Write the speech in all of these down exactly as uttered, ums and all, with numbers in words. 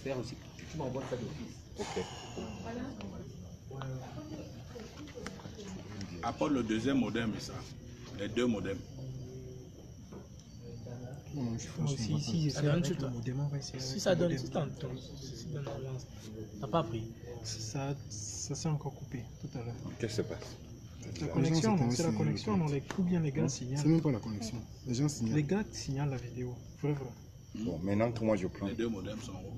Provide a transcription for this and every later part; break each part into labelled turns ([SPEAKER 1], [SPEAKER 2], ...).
[SPEAKER 1] transfères aussi. Tu m'envoies ça d'office.
[SPEAKER 2] Ok.
[SPEAKER 3] Apporte le deuxième modem et ça. Les deux modems.
[SPEAKER 4] Non, je pense
[SPEAKER 5] Si,
[SPEAKER 4] qu'on
[SPEAKER 5] si,
[SPEAKER 4] va
[SPEAKER 5] ça donne tout le temps. Si ça donne, si ça donne, t'as pas pris.
[SPEAKER 4] Ça, ça s'est encore coupé tout à l'heure.
[SPEAKER 2] Qu'est-ce qui se passe?
[SPEAKER 4] La connexion, non, c'est la connexion, non, les, ou bien les gars signalent.
[SPEAKER 6] C'est même pas la connexion. Les gens signalent.
[SPEAKER 4] Les gars signalent la vidéo. Vrai, vrai.
[SPEAKER 2] Bon, maintenant que moi je prends.
[SPEAKER 3] Les deux modems sont hauts.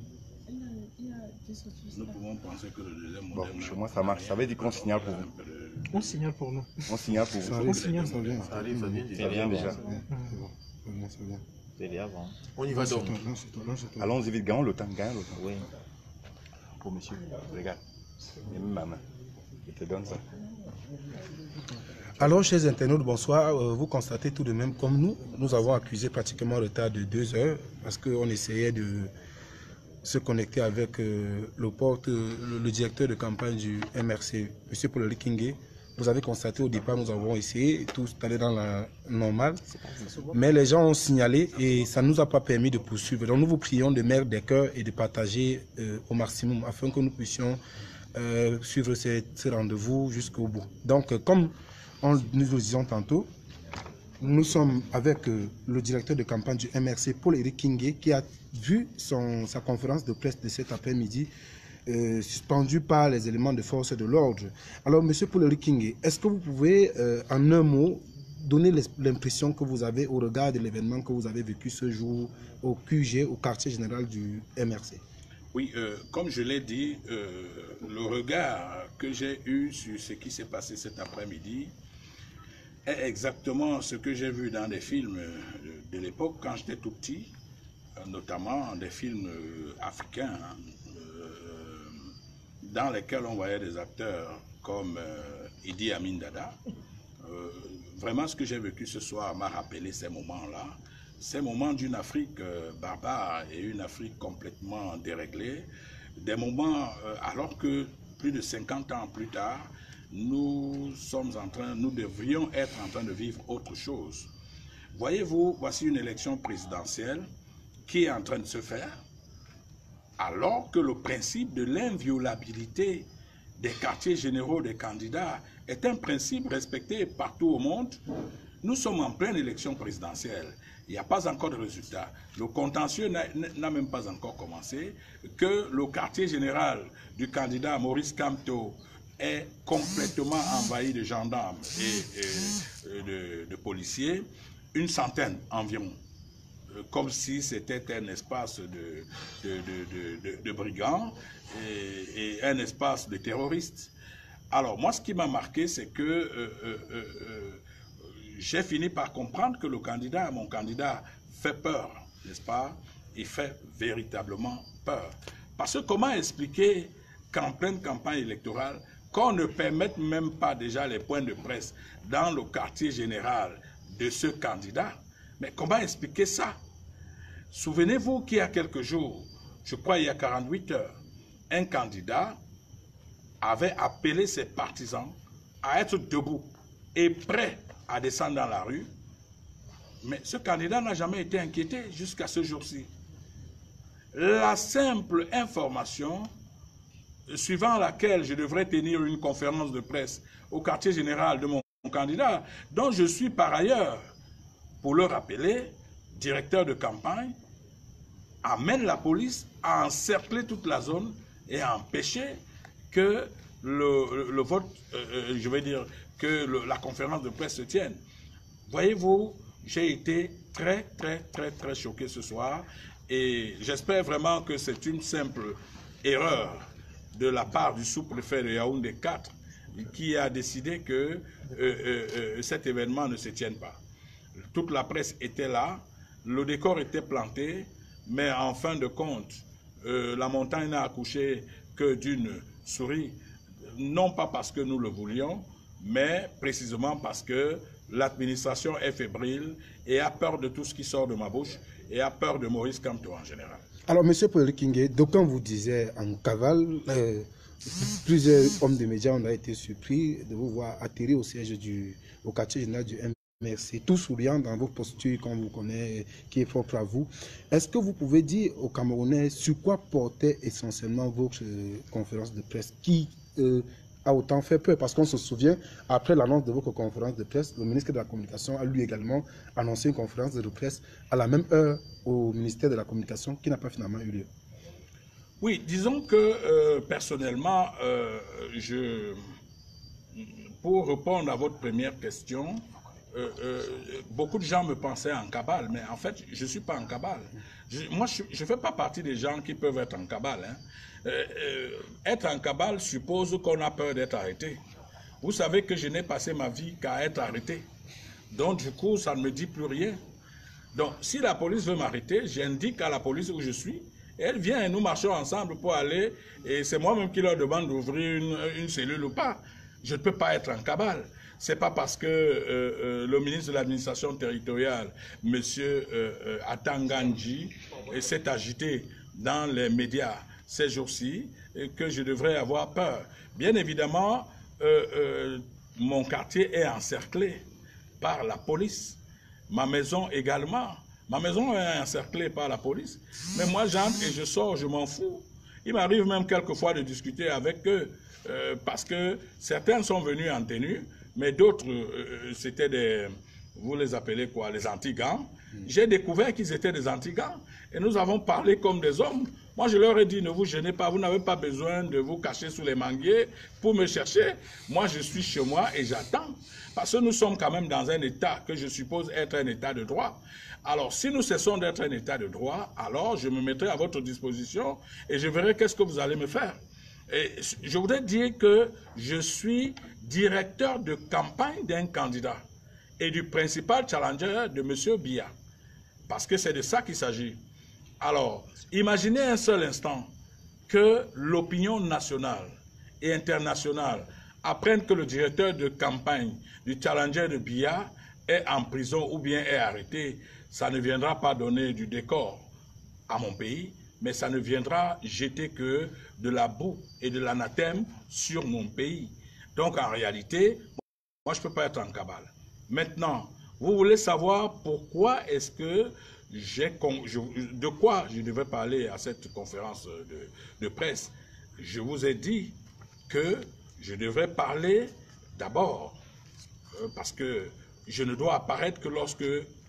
[SPEAKER 3] Nous pouvons penser que le deuxième
[SPEAKER 2] Bon,
[SPEAKER 3] modem.
[SPEAKER 2] chez moi ça marche. Ça veut dire qu'on signale pour vous.
[SPEAKER 4] On signale pour nous.
[SPEAKER 2] On signale pour
[SPEAKER 6] Ça
[SPEAKER 2] vous.
[SPEAKER 6] arrive,
[SPEAKER 4] On signale.
[SPEAKER 6] ça vient.
[SPEAKER 7] Ça arrive, ça vient
[SPEAKER 2] Ça
[SPEAKER 7] déjà.
[SPEAKER 2] vient déjà.
[SPEAKER 6] C'est bon. Ça vient, ça vient.
[SPEAKER 7] C'est avant. On y va
[SPEAKER 6] Lance-toi,
[SPEAKER 7] donc.
[SPEAKER 6] lance-toi, lance-toi.
[SPEAKER 2] Allons-y vite, gagnons le temps, gagnons le temps.
[SPEAKER 7] Oui.
[SPEAKER 2] Pour monsieur, regarde. Et même ma main. Je te donne ça.
[SPEAKER 8] Alors, chers internautes, bonsoir. Euh, vous constatez tout de même, comme nous, nous avons accusé pratiquement un retard de deux heures parce qu'on essayait de se connecter avec euh, le, porte, le, le directeur de campagne du M R C, M. Paul Kingé. Vous avez constaté au départ, nous avons essayé, tout allait dans la normale, mais les gens ont signalé et ça ne nous a pas permis de poursuivre. Donc nous vous prions de mettre des cœurs et de partager euh, au maximum afin que nous puissions euh, suivre ce, ce rendez-vous jusqu'au bout. Donc euh, comme on, nous le disions tantôt, nous sommes avec euh, le directeur de campagne du M R C, Paul-Éric Kingé, qui a vu son, sa conférence de presse de cet après-midi Euh, suspendu par les éléments de force de l'ordre. Alors, Monsieur Paul-Éric Kingé, est-ce que vous pouvez, euh, en un mot, donner l'impression que vous avez au regard de l'événement que vous avez vécu ce jour au Q G, au quartier général du M R C?
[SPEAKER 3] Oui, euh, comme je l'ai dit, euh, le regard que j'ai eu sur ce qui s'est passé cet après-midi est exactement ce que j'ai vu dans des films de, de l'époque quand j'étais tout petit, notamment des films africains, hein, dans lesquels on voyait des acteurs comme euh, Idi Amin Dada. Euh, vraiment, ce que j'ai vécu ce soir m'a rappelé ces moments-là, ces moments d'une Afrique euh, barbare et une Afrique complètement déréglée, des moments, euh, alors que plus de cinquante ans plus tard, nous sommes en train, nous devrions être en train de vivre autre chose. Voyez-vous, voici une élection présidentielle qui est en train de se faire, alors que le principe de l'inviolabilité des quartiers généraux des candidats est un principe respecté partout au monde. Nous sommes en pleine élection présidentielle. Il n'y a pas encore de résultat. Le contentieux n'a même pas encore commencé. Que le quartier général du candidat Maurice Kamto est complètement envahi de gendarmes et, et de, de policiers, une centaine environ, comme si c'était un espace de, de, de, de, de brigands et, et un espace de terroristes. Alors moi, ce qui m'a marqué, c'est que euh, euh, euh, j'ai fini par comprendre que le candidat, mon candidat, fait peur, n'est-ce pas? Il fait véritablement peur. Parce que comment expliquer qu'en pleine campagne électorale, qu'on ne permette même pas déjà les points de presse dans le quartier général de ce candidat? Mais comment expliquer ça? Souvenez-vous qu'il y a quelques jours, je crois il y a quarante-huit heures, un candidat avait appelé ses partisans à être debout et prêts à descendre dans la rue. Mais ce candidat n'a jamais été inquiété jusqu'à ce jour-ci. La simple information suivant laquelle je devrais tenir une conférence de presse au quartier général de mon candidat, dont je suis par ailleurs, pour le rappeler, directeur de campagne, amène la police à encercler toute la zone et à empêcher que le, le vote, euh, je vais dire, que le, la conférence de presse se tienne. Voyez-vous, j'ai été très, très, très, très choqué ce soir et j'espère vraiment que c'est une simple erreur de la part du sous-préfet de Yaoundé quatre qui a décidé que euh, euh, euh, cet événement ne se tienne pas. Toute la presse était là, le décor était planté, mais en fin de compte, euh, la montagne n'a accouché que d'une souris, non pas parce que nous le voulions, mais précisément parce que l'administration est fébrile et a peur de tout ce qui sort de ma bouche et a peur de Maurice Kamto en général.
[SPEAKER 8] Alors, M. Paul-Éric Kingé, d'aucuns vous disaient en cavale, euh, plusieurs hommes de médias ont été surpris de vous voir atterrir au siège du au quartier général du M. Merci. Tout souriant dans vos postures qu'on vous connaît, qui est propre à vous. Est-ce que vous pouvez dire aux Camerounais sur quoi portaient essentiellement vos euh, conférences de presse qui euh, a autant fait peur? Parce qu'on se souvient, après l'annonce de votre conférence de presse, le ministre de la Communication a lui également annoncé une conférence de presse à la même heure au ministère de la Communication qui n'a pas finalement eu lieu.
[SPEAKER 3] Oui, disons que euh, personnellement, euh, je, pour répondre à votre première question, Euh, euh, beaucoup de gens me pensaient en cabale, mais en fait, je ne suis pas en cabale. Je, moi, je ne fais pas partie des gens qui peuvent être en cabale. Hein. Euh, euh, être en cabale suppose qu'on a peur d'être arrêté. Vous savez que je n'ai passé ma vie qu'à être arrêté. Donc, du coup, ça ne me dit plus rien. Donc, si la police veut m'arrêter, j'indique à la police où je suis. Et elle vient et nous marchons ensemble pour aller. Et c'est moi-même qui leur demande d'ouvrir une, une cellule ou pas. Je ne peux pas être en cabale. Ce n'est pas parce que euh, euh, le ministre de l'administration territoriale, M. Euh, euh, Atangandji, s'est agité dans les médias ces jours-ci que je devrais avoir peur. Bien évidemment, euh, euh, mon quartier est encerclé par la police. Ma maison également. Ma maison est encerclée par la police. Mais moi, j'entre et je sors, je m'en fous. Il m'arrive même quelquefois de discuter avec eux euh, parce que certains sont venus en tenue. Mais d'autres, euh, c'était des, vous les appelez quoi, les anti-gants. Mm. J'ai découvert qu'ils étaient des anti-gants. Et nous avons parlé comme des hommes. Moi, je leur ai dit, ne vous gênez pas, vous n'avez pas besoin de vous cacher sous les manguiers pour me chercher. Moi, je suis chez moi et j'attends. Parce que nous sommes quand même dans un état que je suppose être un état de droit. Alors, si nous cessons d'être un état de droit, alors je me mettrai à votre disposition et je verrai qu'est-ce que vous allez me faire. Et je voudrais dire que je suis directeur de campagne d'un candidat et du principal challenger de M. Biya. Parce que c'est de ça qu'il s'agit. Alors, imaginez un seul instant que l'opinion nationale et internationale apprenne que le directeur de campagne du challenger de Biya est en prison ou bien est arrêté. Ça ne viendra pas donner du décor à mon pays, mais ça ne viendra jeter que de la boue et de l'anathème sur mon pays. Donc en réalité, moi je ne peux pas être en cabale. Maintenant, vous voulez savoir pourquoi est-ce que j'ai... De quoi je devais parler à cette conférence de, de presse? Je vous ai dit que je devrais parler d'abord, euh, parce que je ne dois apparaître que lorsque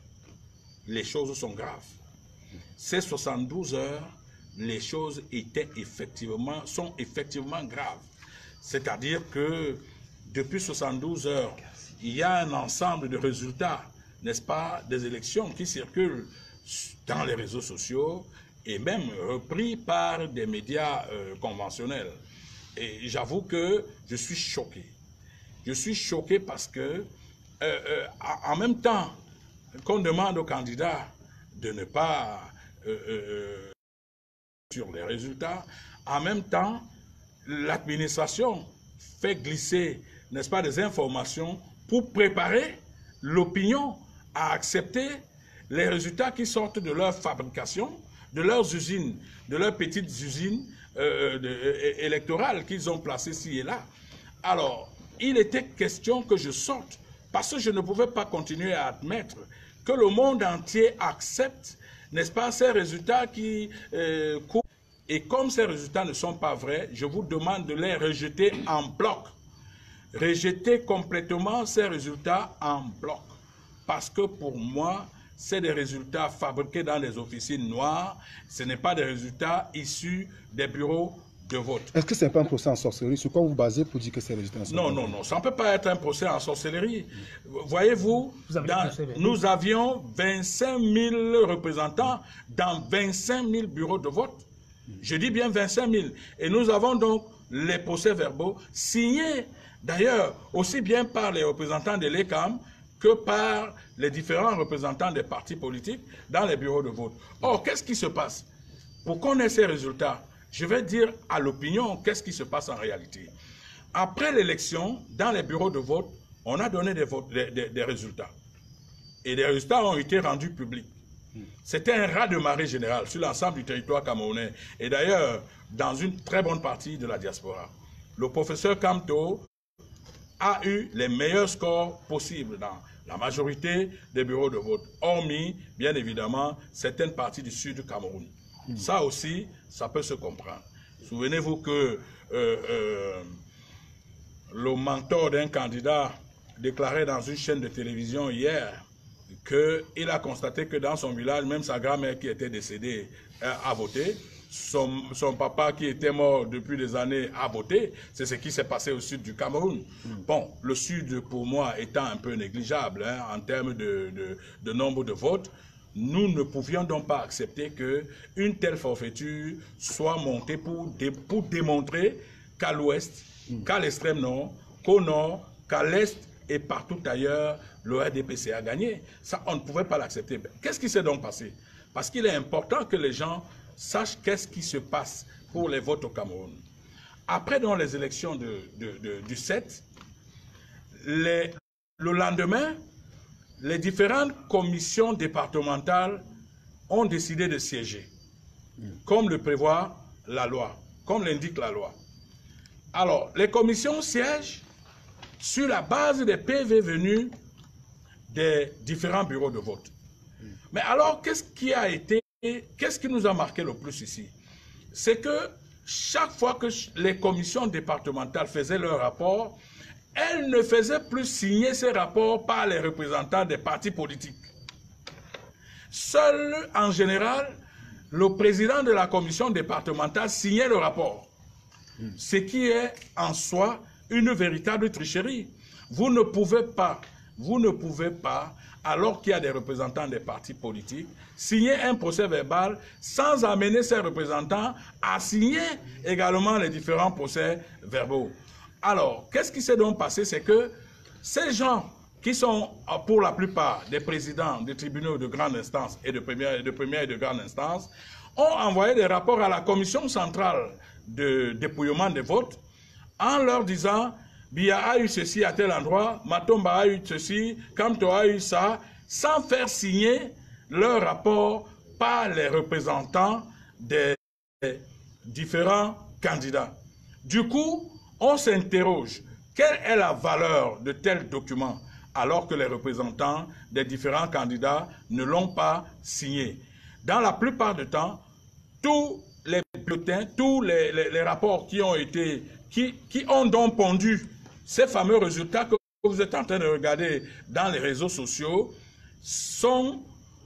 [SPEAKER 3] les choses sont graves. Ces soixante-douze heures, les choses étaient effectivement, sont effectivement graves. C'est-à-dire que depuis soixante-douze heures, il y a un ensemble de résultats, n'est-ce pas, des élections qui circulent dans les réseaux sociaux et même repris par des médias euh, conventionnels. Et j'avoue que je suis choqué. Je suis choqué parce que, euh, euh, en même temps qu'on demande aux candidats de ne pas euh, euh, sur les résultats, en même temps, l'administration fait glisser, n'est-ce pas, des informations pour préparer l'opinion à accepter les résultats qui sortent de leur fabrication, de leurs usines, de leurs petites usines euh, de, euh, électorales qu'ils ont placées ci et là. Alors, il était question que je sorte, parce que je ne pouvais pas continuer à admettre que le monde entier accepte, n'est-ce pas, ces résultats qui euh, courent. Et comme ces résultats ne sont pas vrais, je vous demande de les rejeter en bloc. Rejeter complètement ces résultats en bloc. Parce que pour moi, c'est des résultats fabriqués dans des officines noires. Ce n'est pas des résultats issus des bureaux de vote.
[SPEAKER 8] Est-ce que ce n'est pas un procès en sorcellerie? Sur quoi vous vous basez pour dire que ces résultats sont
[SPEAKER 3] Non, non, non. Ça ne peut pas être un procès en sorcellerie. Voyez-vous, dans, nous avions vingt-cinq mille représentants dans vingt-cinq mille bureaux de vote. Je dis bien vingt-cinq mille. Et nous avons donc les procès-verbaux signés, d'ailleurs, aussi bien par les représentants de l'E C A M que par les différents représentants des partis politiques dans les bureaux de vote. Or, qu'est-ce qui se passe? Pour qu'on ait ces résultats, je vais dire à l'opinion qu'est-ce qui se passe en réalité. Après l'élection, dans les bureaux de vote, on a donné des, votes, des, des, des résultats. Et les résultats ont été rendus publics. C'était un raz-de-marée général sur l'ensemble du territoire camerounais. Et d'ailleurs, dans une très bonne partie de la diaspora. Le professeur Kamto a eu les meilleurs scores possibles dans La majorité des bureaux de vote, hormis, bien évidemment, certaines parties du sud du Cameroun. Mmh. Ça aussi, ça peut se comprendre. Souvenez-vous que euh, euh, le mentor d'un candidat déclarait dans une chaîne de télévision hier qu'il a constaté que dans son village, même sa grand-mère qui était décédée a voté, son, son papa qui était mort depuis des années a voté. C'est ce qui s'est passé au sud du Cameroun. Mm. Bon, le sud, pour moi, étant un peu négligeable hein, en termes de, de, de nombre de votes, nous ne pouvions donc pas accepter qu'une telle forfaiture soit montée pour, dé, pour démontrer qu'à l'ouest, mm. qu'à l'extrême nord, qu'au nord, qu'à l'est et partout ailleurs, le R D P C a gagné. Ça, on ne pouvait pas l'accepter. Qu'est-ce qui s'est donc passé? Parce qu'il est important que les gens sachent qu'est-ce qui se passe pour les votes au Cameroun. Après dans les élections de, de, de, du sept, les, le lendemain, les différentes commissions départementales ont décidé de siéger, comme le prévoit la loi, comme l'indique la loi. Alors, les commissions siègent sur la base des P V venus des différents bureaux de vote. Mais alors, qu'est-ce qui a été, qu'est-ce qui nous a marqué le plus ici? C'est que chaque fois que les commissions départementales faisaient leur rapport, elles ne faisaient plus signer ces rapports par les représentants des partis politiques. Seul, en général, le président de la commission départementale signait le rapport. Ce qui est en soi une véritable tricherie. Vous ne pouvez pas, vous ne pouvez pas, alors qu'il y a des représentants des partis politiques, signer un procès verbal sans amener ces représentants à signer également les différents procès verbaux. Alors, qu'est-ce qui s'est donc passé? C'est que ces gens qui sont pour la plupart des présidents des tribunaux de grande instance et de première, de première et de grande instance ont envoyé des rapports à la commission centrale de dépouillement des votes en leur disant Biya a eu ceci à tel endroit, Matomba a eu ceci, Kamto a eu ça, sans faire signer leur rapport par les représentants des différents candidats. Du coup, on s'interroge, quelle est la valeur de tel document alors que les représentants des différents candidats ne l'ont pas signé? Dans la plupart du temps, tous les bulletins, tous les, les, les rapports qui ont été, qui, qui ont donc pondu ces fameux résultats que vous êtes en train de regarder dans les réseaux sociaux sont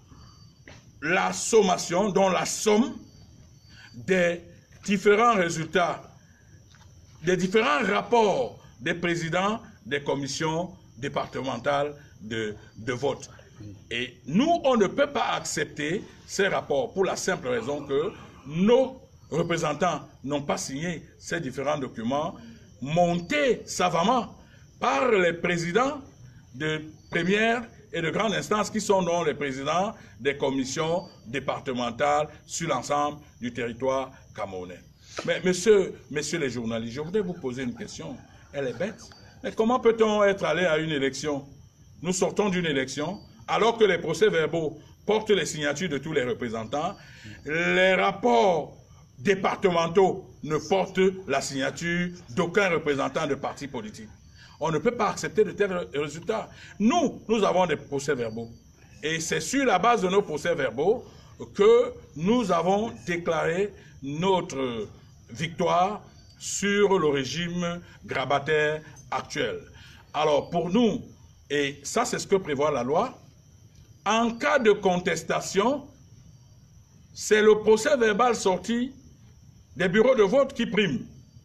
[SPEAKER 3] la sommation, dont la somme des différents résultats, des différents rapports des présidents des commissions départementales de, de vote. Et nous, on ne peut pas accepter ces rapports pour la simple raison que nos représentants n'ont pas signé ces différents documents montés savamment par les présidents de première et de grande instance qui sont donc les présidents des commissions départementales sur l'ensemble du territoire camerounais. Mais messieurs, messieurs les journalistes, je voudrais vous poser une question. Elle est bête. Mais comment peut-on être allé à une élection? Nous sortons d'une élection alors que les procès-verbaux portent les signatures de tous les représentants. Les rapports départementaux ne portent la signature d'aucun représentant de parti politique. On ne peut pas accepter de tels résultats. Nous, nous avons des procès-verbaux. Et c'est sur la base de nos procès-verbaux que nous avons déclaré notre victoire sur le régime grabataire actuel. Alors, pour nous, et ça c'est ce que prévoit la loi, en cas de contestation, c'est le procès-verbal sorti des bureaux de vote qui prime.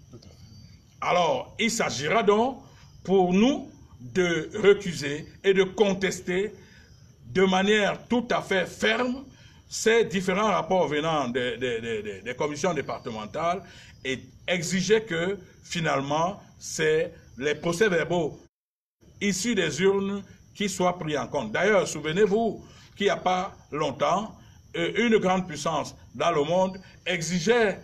[SPEAKER 3] Alors, il s'agira donc pour nous de recuser et de contester de manière tout à fait ferme ces différents rapports venant des, des, des, des commissions départementales et exiger que finalement c'est les procès-verbaux issus des urnes qui soient pris en compte. D'ailleurs, souvenez-vous qu'il n'y a pas longtemps, une grande puissance dans le monde exigeait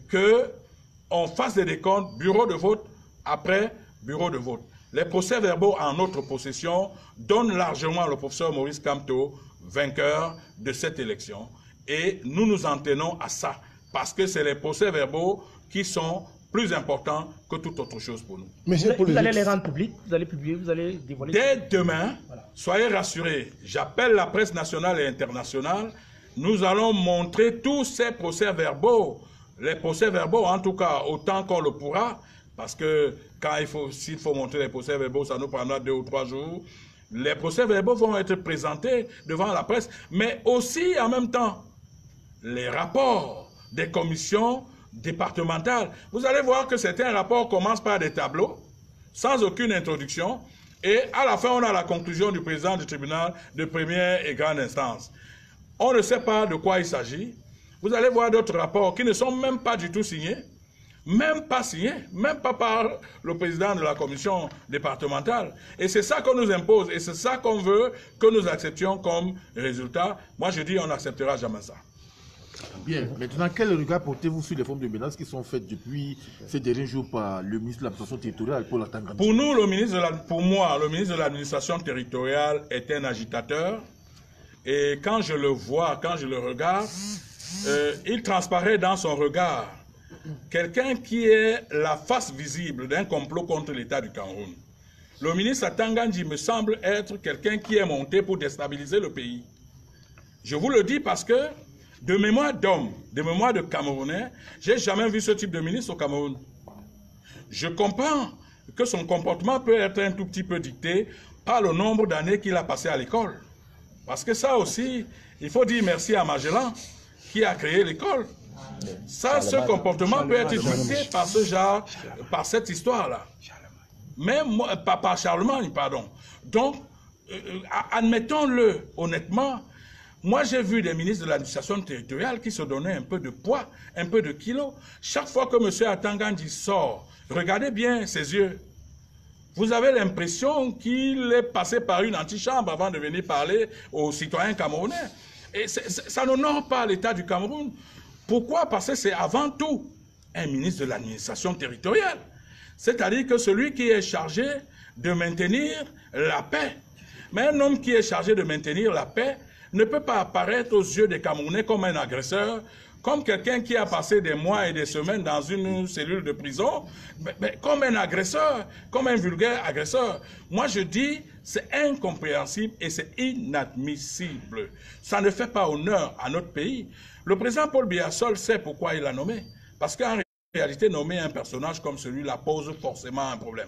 [SPEAKER 3] qu'on fasse des décomptes bureau de vote après bureau de vote. Les procès-verbaux en notre possession donnent largement le professeur Maurice Kamto vainqueur de cette élection. Et nous nous en tenons à ça, parce que c'est les procès-verbaux qui sont plus important que toute autre chose pour nous.
[SPEAKER 5] Mais vous, vous allez les rendre publics, vous allez publier, vous allez dévoiler.
[SPEAKER 3] Dès demain, voilà. Soyez rassurés, j'appelle la presse nationale et internationale, nous allons montrer tous ces procès-verbaux, les procès-verbaux en tout cas autant qu'on le pourra, parce que quand il faut, s'il faut montrer les procès-verbaux, ça nous prendra deux ou trois jours. Les procès-verbaux vont être présentés devant la presse, mais aussi en même temps, les rapports des commissions départementales. Vous allez voir que certains rapports commencent par des tableaux, sans aucune introduction, et à la fin, on a la conclusion du président du tribunal de première et grande instance. On ne sait pas de quoi il s'agit. Vous allez voir d'autres rapports qui ne sont même pas du tout signés, même pas signés, même pas par le président de la commission départementale. Et c'est ça qu'on nous impose, et c'est ça qu'on veut que nous acceptions comme résultat. Moi, je dis, on n'acceptera jamais ça.
[SPEAKER 1] Bien. Maintenant, quel regard portez-vous sur les formes de menaces qui sont faites depuis ces derniers jours par le ministre de l'administration territoriale, Paul Atanga?
[SPEAKER 3] Pour nous, le ministre de la, pour moi, le ministre de l'administration territoriale est un agitateur. Et quand je le vois, quand je le regarde, euh, il transparaît dans son regard quelqu'un qui est la face visible d'un complot contre l'État du Cameroun. Le ministre Atanga me semble être quelqu'un qui est monté pour déstabiliser le pays. Je vous le dis parce que, de mémoire d'homme, de mémoire de Camerounais, j'ai jamais vu ce type de ministre au Cameroun. Je comprends que son comportement peut être un tout petit peu dicté par le nombre d'années qu'il a passé à l'école. Parce que ça aussi, il faut dire merci à Magellan qui a créé l'école. Ça, ce comportement peut être dicté par ce genre, par cette histoire-là. Même pas par Charlemagne, pardon. Donc, euh, admettons-le honnêtement. Moi, j'ai vu des ministres de l'administration territoriale qui se donnaient un peu de poids, un peu de kilos. Chaque fois que M. Atanga sort, regardez bien ses yeux. Vous avez l'impression qu'il est passé par une antichambre avant de venir parler aux citoyens camerounais. Et c est, c est, ça n'honore pas l'État du Cameroun. Pourquoi? Parce que c'est avant tout un ministre de l'administration territoriale. C'est-à-dire que celui qui est chargé de maintenir la paix. Mais un homme qui est chargé de maintenir la paix ne peut pas apparaître aux yeux des Camerounais comme un agresseur, comme quelqu'un qui a passé des mois et des semaines dans une cellule de prison, mais, mais comme un agresseur, comme un vulgaire agresseur. Moi, je dis, c'est incompréhensible et c'est inadmissible. Ça ne fait pas honneur à notre pays. Le président Paul Biya seul sait pourquoi il l'a nommé. Parce qu'en réalité, nommer un personnage comme celui-là pose forcément un problème.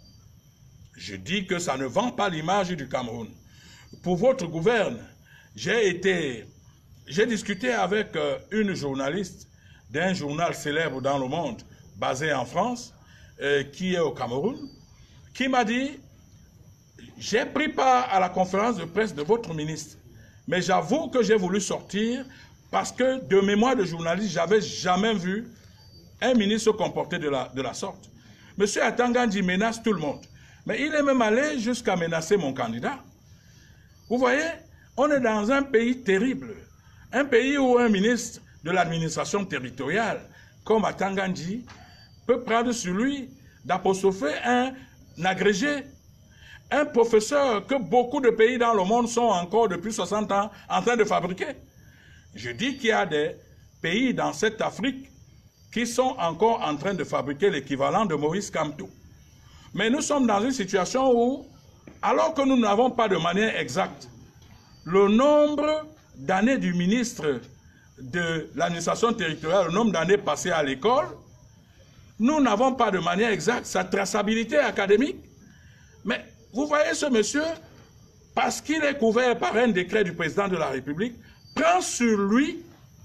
[SPEAKER 3] Je dis que ça ne vend pas l'image du Cameroun. Pour votre gouverne, j'ai été... J'ai discuté avec euh, une journaliste d'un journal célèbre dans le monde, basé en France, euh, qui est au Cameroun, qui m'a dit, j'ai pris part à la conférence de presse de votre ministre, mais j'avoue que j'ai voulu sortir parce que de mémoire de journaliste, j'avais jamais vu un ministre se comporter de la, de la sorte. Monsieur Atanga menace tout le monde, mais il est même allé jusqu'à menacer mon candidat. Vous voyez, on est dans un pays terrible. Un pays où un ministre de l'administration territoriale, comme Atanga peut prendre sur lui d'apostropher un agrégé, un professeur que beaucoup de pays dans le monde sont encore depuis soixante ans en train de fabriquer. Je dis qu'il y a des pays dans cette Afrique qui sont encore en train de fabriquer l'équivalent de Maurice Kamto. Mais nous sommes dans une situation où, alors que nous n'avons pas de manière exacte le nombre d'années du ministre de l'administration territoriale, le nombre d'années passées à l'école, nous n'avons pas de manière exacte sa traçabilité académique. Mais vous voyez ce monsieur, parce qu'il est couvert par un décret du président de la République, prend sur lui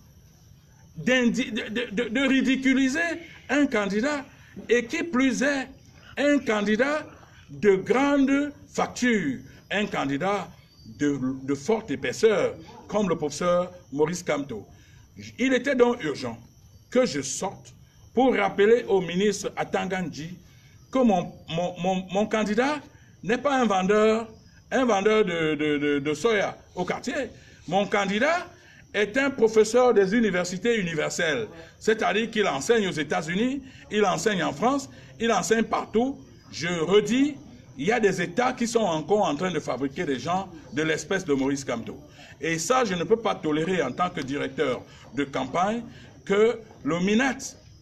[SPEAKER 3] de, de, de, de ridiculiser un candidat, et qui plus est, un candidat de grande facture, un candidat de, de forte épaisseur, comme le professeur Maurice Kamto. Il était donc urgent que je sorte pour rappeler au ministre Atanga que mon, mon, mon, mon candidat n'est pas un vendeur, un vendeur de, de, de, de soya au quartier. Mon candidat est un professeur des universités universelles, c'est-à-dire qu'il enseigne aux États-Unis, il enseigne en France, il enseigne partout. Je redis, il y a des États qui sont encore en train de fabriquer des gens de l'espèce de Maurice Kamto. Et ça, je ne peux pas tolérer en tant que directeur de campagne que le MINAT,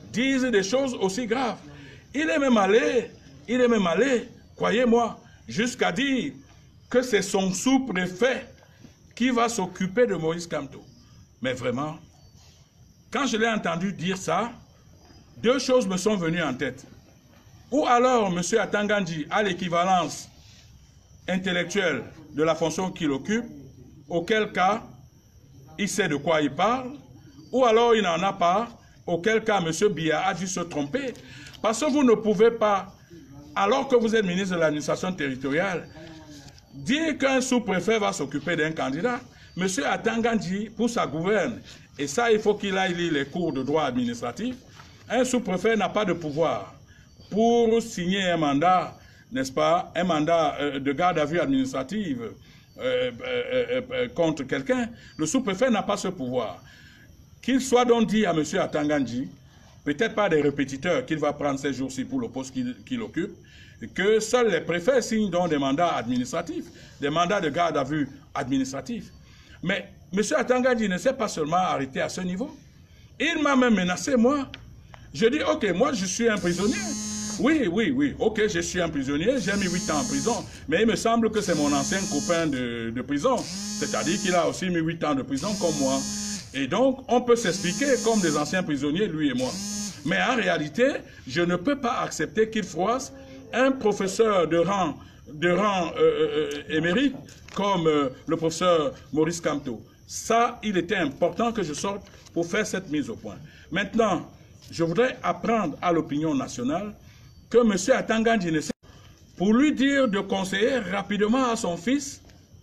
[SPEAKER 3] disent des choses aussi graves. Il est même allé, il est même allé, croyez-moi, jusqu'à dire que c'est son sous-préfet qui va s'occuper de Maurice Kamto. Mais vraiment, quand je l'ai entendu dire ça, deux choses me sont venues en tête. Ou alors M. Atangandji a l'équivalence intellectuelle de la fonction qu'il occupe, auquel cas il sait de quoi il parle, ou alors il n'en a pas, auquel cas M. Biya a dû se tromper, parce que vous ne pouvez pas, alors que vous êtes ministre de l'administration territoriale, dire qu'un sous-préfet va s'occuper d'un candidat. M. Atangandji, pour sa gouverne, et ça il faut qu'il aille lire les cours de droit administratif, un sous-préfet n'a pas de pouvoir pour signer un mandat, n'est-ce pas, un mandat euh, de garde à vue administrative euh, euh, euh, contre quelqu'un. Le sous-préfet n'a pas ce pouvoir. Qu'il soit donc dit à M. Atangandji, peut-être pas des répétiteurs qu'il va prendre ces jours-ci pour le poste qu'il qu'il occupe, que seuls les préfets signent donc des mandats administratifs, des mandats de garde à vue administratifs. Mais M. Atangandji ne s'est pas seulement arrêté à ce niveau. Il m'a même menacé, moi. Je dis, ok, moi je suis un prisonnier. Oui, oui, oui, ok, je suis un prisonnier, j'ai mis huit ans en prison, mais il me semble que c'est mon ancien copain de, de prison. C'est-à-dire qu'il a aussi mis huit ans de prison comme moi. Et donc, on peut s'expliquer comme des anciens prisonniers, lui et moi. Mais en réalité, je ne peux pas accepter qu'il froisse un professeur de rang, de rang euh, euh, émérite comme euh, le professeur Maurice Kamto. Ça, il était important que je sorte pour faire cette mise au point. Maintenant, je voudrais apprendre à l'opinion nationale que M. Atangandji ne sait pas, pour lui dire de conseiller rapidement à son fils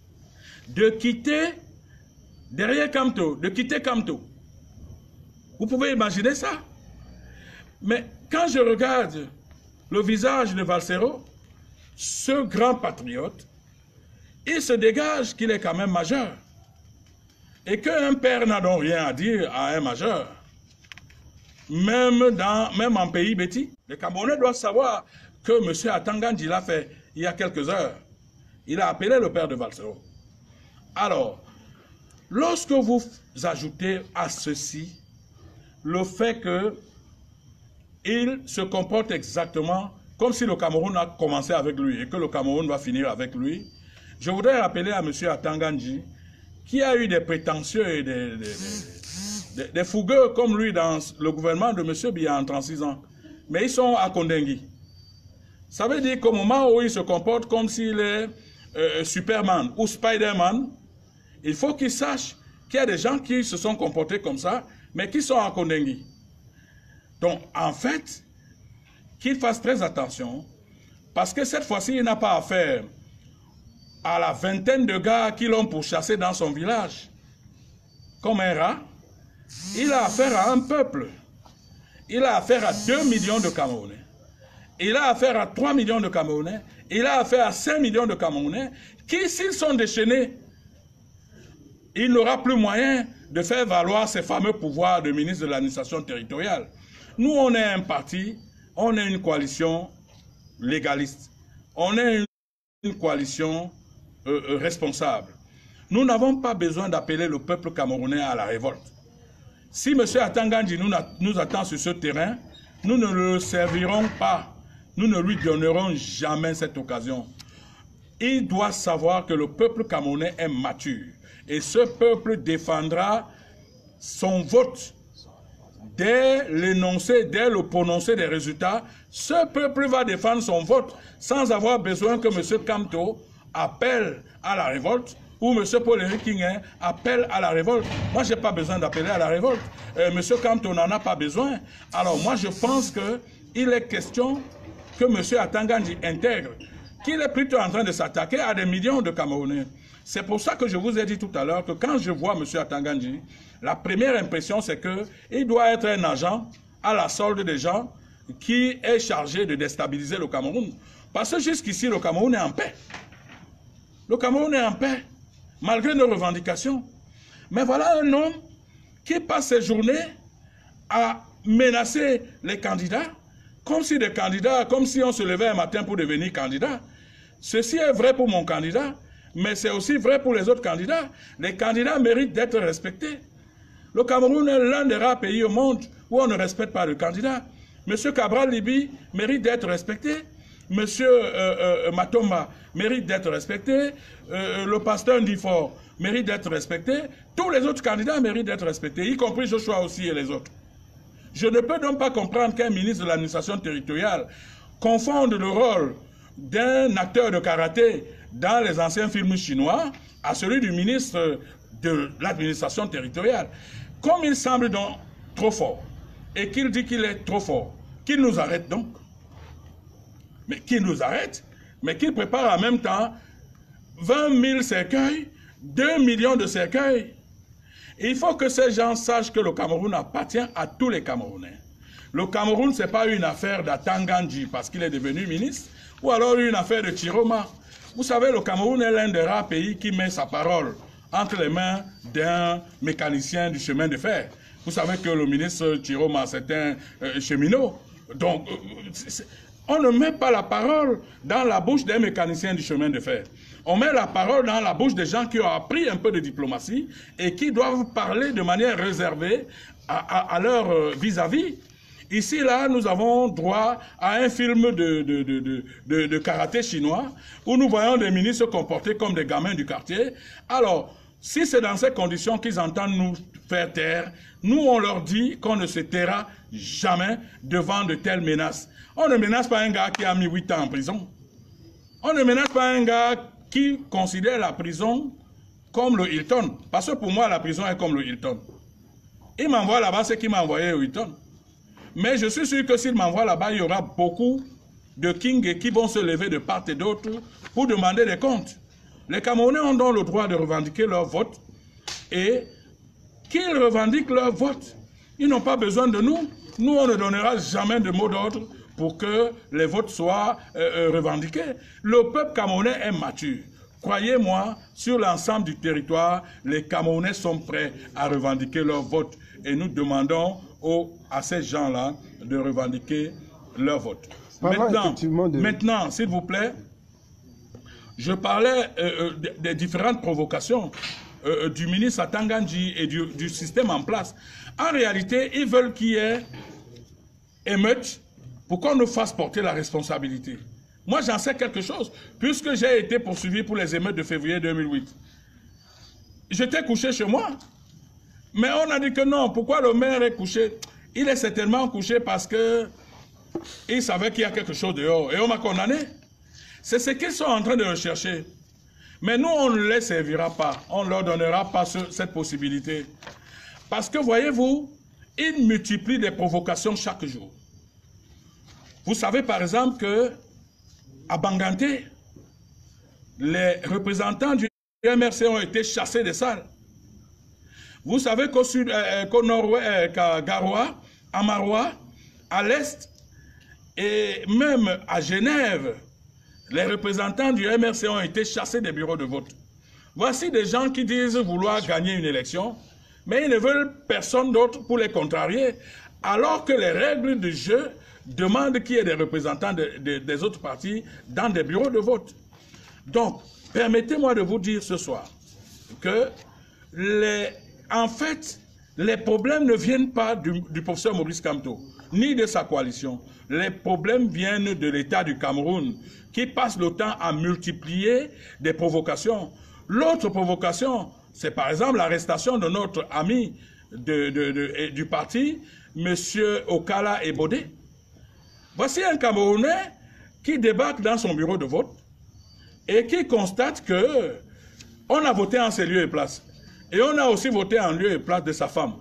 [SPEAKER 3] de quitter derrière Kamto, de quitter Kamto. Vous pouvez imaginer ça? Mais quand je regarde le visage de Valsero, ce grand patriote, il se dégage qu'il est quand même majeur. Et qu'un père n'a donc rien à dire à un majeur. Même, dans, même en pays bêtis, les Camerounais doivent savoir que M. Atangandji l'a fait il y a quelques heures. Il a appelé le père de Valsero. Alors, lorsque vous ajoutez à ceci le fait qu'il se comporte exactement comme si le Cameroun a commencé avec lui et que le Cameroun va finir avec lui, je voudrais rappeler à M. Atangandji qui a eu des prétentieux et des... des, des Des, des fougueux comme lui dans le gouvernement de M. Biya en trente-six ans. Mais ils sont à Kondengui. Ça veut dire qu'au moment où il se comporte comme s'il est euh, Superman ou Spider-Man, il faut qu'il sache qu'il y a des gens qui se sont comportés comme ça, mais qui sont à Kondengui. Donc, en fait, qu'il fasse très attention, parce que cette fois-ci, il n'a pas affaire à la vingtaine de gars qui l'ont pourchassé dans son village, comme un rat. Il a affaire à un peuple. Il a affaire à deux millions de Camerounais. Il a affaire à trois millions de Camerounais. Il a affaire à cinq millions de Camerounais qui, s'ils sont déchaînés, il n'aura plus moyen de faire valoir ses fameux pouvoirs de ministre de l'administration territoriale. Nous, on est un parti, on est une coalition légaliste. On est une, une coalition euh, responsable. Nous n'avons pas besoin d'appeler le peuple camerounais à la révolte. Si M. Atangandji nous, nous attend sur ce terrain, nous ne le servirons pas. Nous ne lui donnerons jamais cette occasion. Il doit savoir que le peuple camerounais est mature. Et ce peuple défendra son vote. Dès l'énoncé, dès le prononcé des résultats, ce peuple va défendre son vote sans avoir besoin que M. Kamto appelle à la révolte ou M. Paul-Éric Kingin appelle à la révolte. Moi, je n'ai pas besoin d'appeler à la révolte. Euh, M. Kamto n'en a pas besoin. Alors moi, je pense qu'il est question que M. Atangandji intègre qu'il est plutôt en train de s'attaquer à des millions de Camerounais. C'est pour ça que je vous ai dit tout à l'heure que quand je vois M. Atangandji, la première impression, c'est qu'il doit être un agent à la solde des gens qui est chargé de déstabiliser le Cameroun. Parce que jusqu'ici, le Cameroun est en paix. Le Cameroun est en paix, malgré nos revendications. Mais voilà un homme qui passe ses journées à menacer les candidats, comme si des candidats, comme si on se levait un matin pour devenir candidat. Ceci est vrai pour mon candidat, mais c'est aussi vrai pour les autres candidats. Les candidats méritent d'être respectés. Le Cameroun est l'un des rares pays au monde où on ne respecte pas le candidat. Monsieur Cabral Libi mérite d'être respecté. Monsieur euh, euh, Matomba mérite d'être respecté. Euh, le pasteur Ndifort mérite d'être respecté. Tous les autres candidats méritent d'être respectés, y compris Joshua aussi et les autres. Je ne peux donc pas comprendre qu'un ministre de l'administration territoriale confonde le rôle d'un acteur de karaté dans les anciens films chinois à celui du ministre de l'administration territoriale. Comme il semble donc trop fort, et qu'il dit qu'il est trop fort, qu'il nous arrête donc. Mais qu'il nous arrête, mais qu'il prépare en même temps vingt mille cercueils, deux millions de cercueils. Il faut que ces gens sachent que le Cameroun appartient à tous les Camerounais. Le Cameroun, ce n'est pas une affaire d'Atangandji parce qu'il est devenu ministre, ou alors une affaire de Chiroma. Vous savez, le Cameroun est l'un des rares pays qui met sa parole entre les mains d'un mécanicien du chemin de fer. Vous savez que le ministre Chiroma, c'est un euh, cheminot. Donc, euh, on ne met pas la parole dans la bouche des mécaniciens du chemin de fer. On met la parole dans la bouche des gens qui ont appris un peu de diplomatie et qui doivent parler de manière réservée à, à, à leur vis-à-vis. Ici, là, nous avons droit à un film de, de, de, de, de, de karaté chinois où nous voyons des ministres se comporter comme des gamins du quartier. Alors, si c'est dans ces conditions qu'ils entendent nous faire taire, nous, on leur dit qu'on ne se taira jamais devant de telles menaces. On ne menace pas un gars qui a mis huit ans en prison. On ne menace pas un gars qui considère la prison comme le Hilton. Parce que pour moi, la prison est comme le Hilton. Il m'envoie là-bas ce qu'il m'a envoyé au Hilton. Mais je suis sûr que s'il m'envoie là-bas, il y aura beaucoup de kings qui vont se lever de part et d'autre pour demander des comptes. Les Camerounais ont donc le droit de revendiquer leur vote et qu'ils revendiquent leur vote. Ils n'ont pas besoin de nous. Nous, on ne donnera jamais de mot d'ordre pour que les votes soient euh, revendiqués. Le peuple camerounais est mature. Croyez-moi, sur l'ensemble du territoire, les Camerounais sont prêts à revendiquer leur vote. Et nous demandons aux, à ces gens-là de revendiquer leur vote. Maintenant, de... maintenant s'il vous plaît, je parlais euh, des, des différentes provocations euh, du ministre Atangandji et du, du système en place. En réalité, ils veulent qu'il y ait émeute pour qu'on nous fasse porter la responsabilité. Moi, j'en sais quelque chose, puisque j'ai été poursuivi pour les émeutes de février deux mille huit. J'étais couché chez moi, mais on a dit que non. Pourquoi le maire est couché? Il est certainement couché parce que il savait qu'il y a quelque chose dehors, et on m'a condamné. C'est ce qu'ils sont en train de rechercher. Mais nous, on ne les servira pas, on ne leur donnera pas ce, cette possibilité. Parce que, voyez-vous, ils multiplient des provocations chaque jour. Vous savez par exemple que à Banganté, les représentants du M R C ont été chassés des salles. Vous savez qu'au sud, euh, qu'au nord-ouest, euh, qu'à Garoua, à Maroua, à l'est et même à Genève, les représentants du M R C ont été chassés des bureaux de vote. Voici des gens qui disent vouloir gagner une élection, mais ils ne veulent personne d'autre pour les contrarier, alors que les règles du jeu demande qu'il y ait des représentants de, de, des autres partis dans des bureaux de vote. Donc, permettez-moi de vous dire ce soir que, les, en fait, les problèmes ne viennent pas du, du professeur Maurice Kamto, ni de sa coalition. Les problèmes viennent de l'État du Cameroun, qui passe le temps à multiplier des provocations. L'autre provocation, c'est par exemple l'arrestation de notre ami de, de, de, du parti, M. Okala Ebode. Voici un Camerounais qui débarque dans son bureau de vote et qui constate que on a voté en ses lieux et places. Et on a aussi voté en lieu et place de sa femme.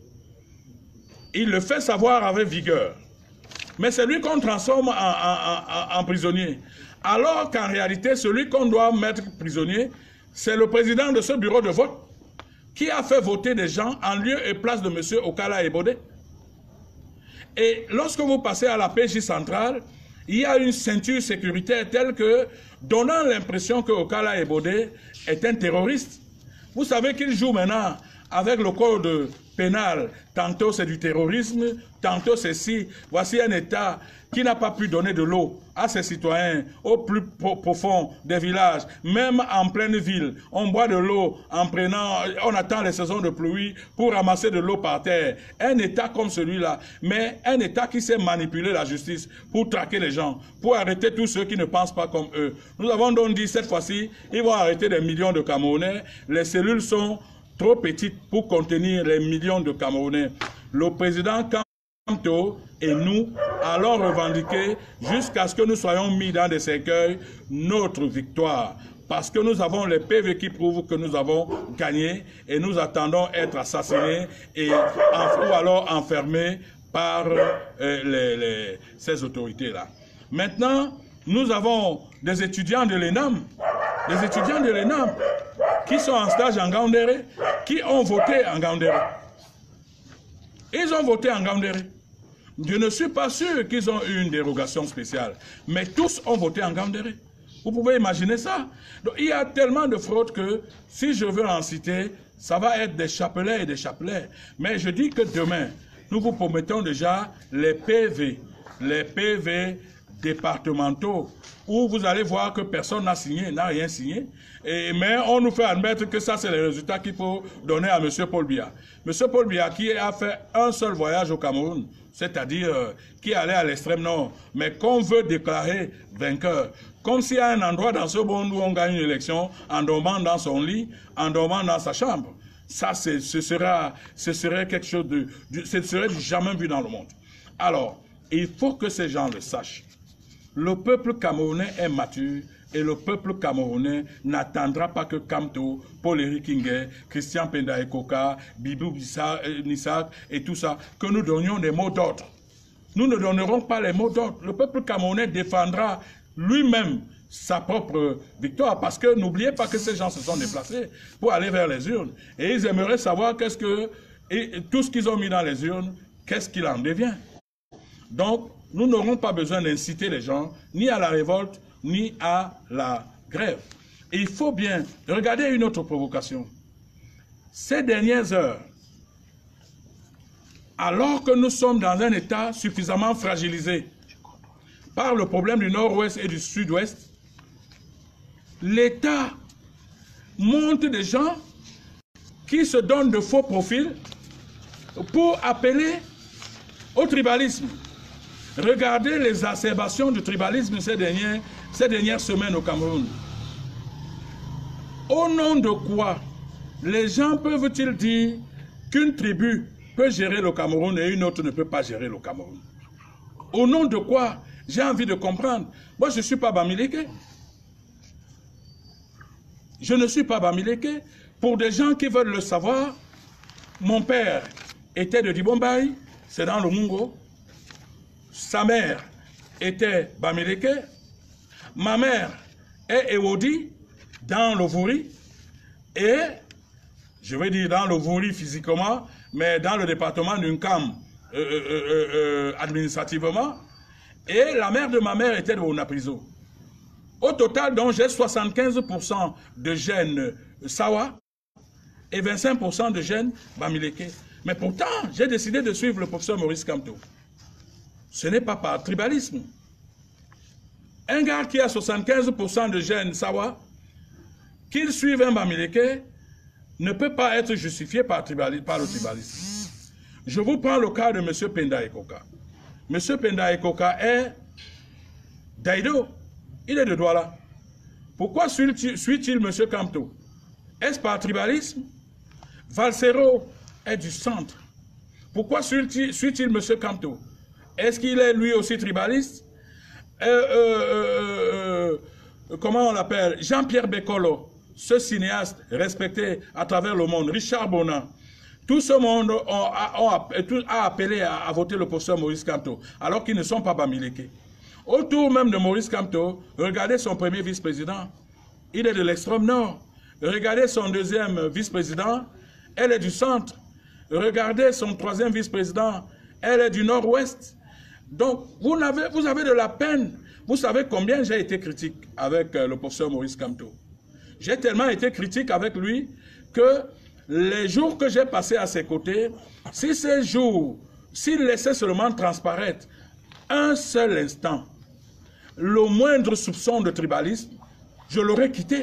[SPEAKER 3] Il le fait savoir avec vigueur. Mais c'est lui qu'on transforme en, en, en, en prisonnier. Alors qu'en réalité, celui qu'on doit mettre prisonnier, c'est le président de ce bureau de vote qui a fait voter des gens en lieu et place de M. Okala Ebode. Et lorsque vous passez à la P J centrale, il y a une ceinture sécuritaire telle que, donnant l'impression que Okala Ebode est un terroriste. Vous savez qu'il joue maintenant avec le code pénal, tantôt c'est du terrorisme, tantôt c'est si. Voici un État qui n'a pas pu donner de l'eau à ses citoyens au plus profond des villages, même en pleine ville. On boit de l'eau en prenant, on attend les saisons de pluie pour ramasser de l'eau par terre. Un État comme celui-là, mais un État qui sait manipuler la justice pour traquer les gens, pour arrêter tous ceux qui ne pensent pas comme eux. Nous avons donc dit cette fois-ci, ils vont arrêter des millions de Camerounais. Les cellules sont trop petites pour contenir les millions de Camerounais. Le président Kamto et nous allons revendiquer jusqu'à ce que nous soyons mis dans des cercueils notre victoire. Parce que nous avons les P V qui prouvent que nous avons gagné et nous attendons être assassinés et, ou alors enfermés par euh, les, les, ces autorités-là. Maintenant, nous avons des étudiants de l'ENAM, des étudiants de l'ENAM qui sont en stage en Gaoundéré, qui ont voté en Gaoundéré. Ils ont voté en Gaoundéré. Je ne suis pas sûr qu'ils ont eu une dérogation spéciale, mais tous ont voté en Gaoundéré. Vous pouvez imaginer ça. Donc, il y a tellement de fraudes que, si je veux en citer, ça va être des chapelets et des chapelets. Mais je dis que demain, nous vous promettons déjà les P V, les P V départementaux, où vous allez voir que personne n'a signé, n'a rien signé. Et, mais on nous fait admettre que ça, c'est les résultats qu'il faut donner à M. Paul Biya. M. Paul Biya qui a fait un seul voyage au Cameroun, c'est-à-dire euh, qui allait à l'extrême nord, mais qu'on veut déclarer vainqueur. Comme s'il y a un endroit dans ce monde où on gagne une élection en dormant dans son lit, en dormant dans sa chambre. Ça, ce sera, ce serait quelque chose de, de... Ce serait jamais vu dans le monde. Alors, il faut que ces gens le sachent. Le peuple camerounais est mature et le peuple camerounais n'attendra pas que Kamto, Paul-Éric Ngué, Christian Penda Ekoka, Bibou Nissak et tout ça, que nous donnions des mots d'ordre. Nous ne donnerons pas les mots d'ordre. Le peuple camerounais défendra lui-même sa propre victoire, parce que n'oubliez pas que ces gens se sont déplacés pour aller vers les urnes. Et ils aimeraient savoir qu'est-ce que, et tout ce qu'ils ont mis dans les urnes, qu'est-ce qu'il en devient. Donc, nous n'aurons pas besoin d'inciter les gens, ni à la révolte, ni à la grève. Et il faut bien regarder une autre provocation. Ces dernières heures, alors que nous sommes dans un état suffisamment fragilisé par le problème du nord-ouest et du sud-ouest, l'État monte des gens qui se donnent de faux profils pour appeler au tribalisme. Regardez les exacerbations du tribalisme ces dernières, ces dernières semaines au Cameroun. Au nom de quoi les gens peuvent-ils dire qu'une tribu peut gérer le Cameroun et une autre ne peut pas gérer le Cameroun? Au nom de quoi? J'ai envie de comprendre. Moi, je ne suis pas Bamileke. Je ne suis pas Bamileke. Pour des gens qui veulent le savoir, mon père était de Dibombaï, c'est dans le Mungo. Sa mère était Bamileke. Ma mère est Ewodi, dans le Vouri. Et, je vais dire dans le Vouri physiquement, mais dans le département d'Unkam euh, euh, euh, euh, administrativement. Et la mère de ma mère était de Onaprizo. Au total, donc, j'ai soixante-quinze pour cent de gènes Sawa et vingt-cinq pour cent de gènes Bamileke. Mais pourtant, j'ai décidé de suivre le professeur Maurice Kamto. Ce n'est pas par tribalisme. Un gars qui a soixante-quinze pour cent de gènes Sawa, qu'il suive un Bamileke, ne peut pas être justifié par, tribali par le tribalisme. Je vous prends le cas de M. Penda Ekoka. M. Penda Ekoka est d'Aïdo. Il est de Douala. Pourquoi suit-il M. Kamto? Est-ce par tribalisme? Valsero est du centre. Pourquoi suit-il M. Kamto? Est-ce qu'il est lui aussi tribaliste? euh, euh, euh, euh, Comment on l'appelle? Jean-Pierre Bekolo, ce cinéaste respecté à travers le monde, Richard Bonan. Tout ce monde a, a, a appelé à, à voter le professeur Maurice Kamto, alors qu'ils ne sont pas Bamileke. Autour même de Maurice Kamto, regardez son premier vice-président. Il est de l'extrême nord. Regardez son deuxième vice-président, elle est du centre. Regardez son troisième vice-président, elle est du nord-ouest. Donc, vous avez, vous avez de la peine. Vous savez combien j'ai été critique avec euh, le professeur Maurice Kamto. J'ai tellement été critique avec lui que les jours que j'ai passés à ses côtés, si ces jours, s'il laissait seulement transparaître un seul instant, le moindre soupçon de tribalisme, je l'aurais quitté.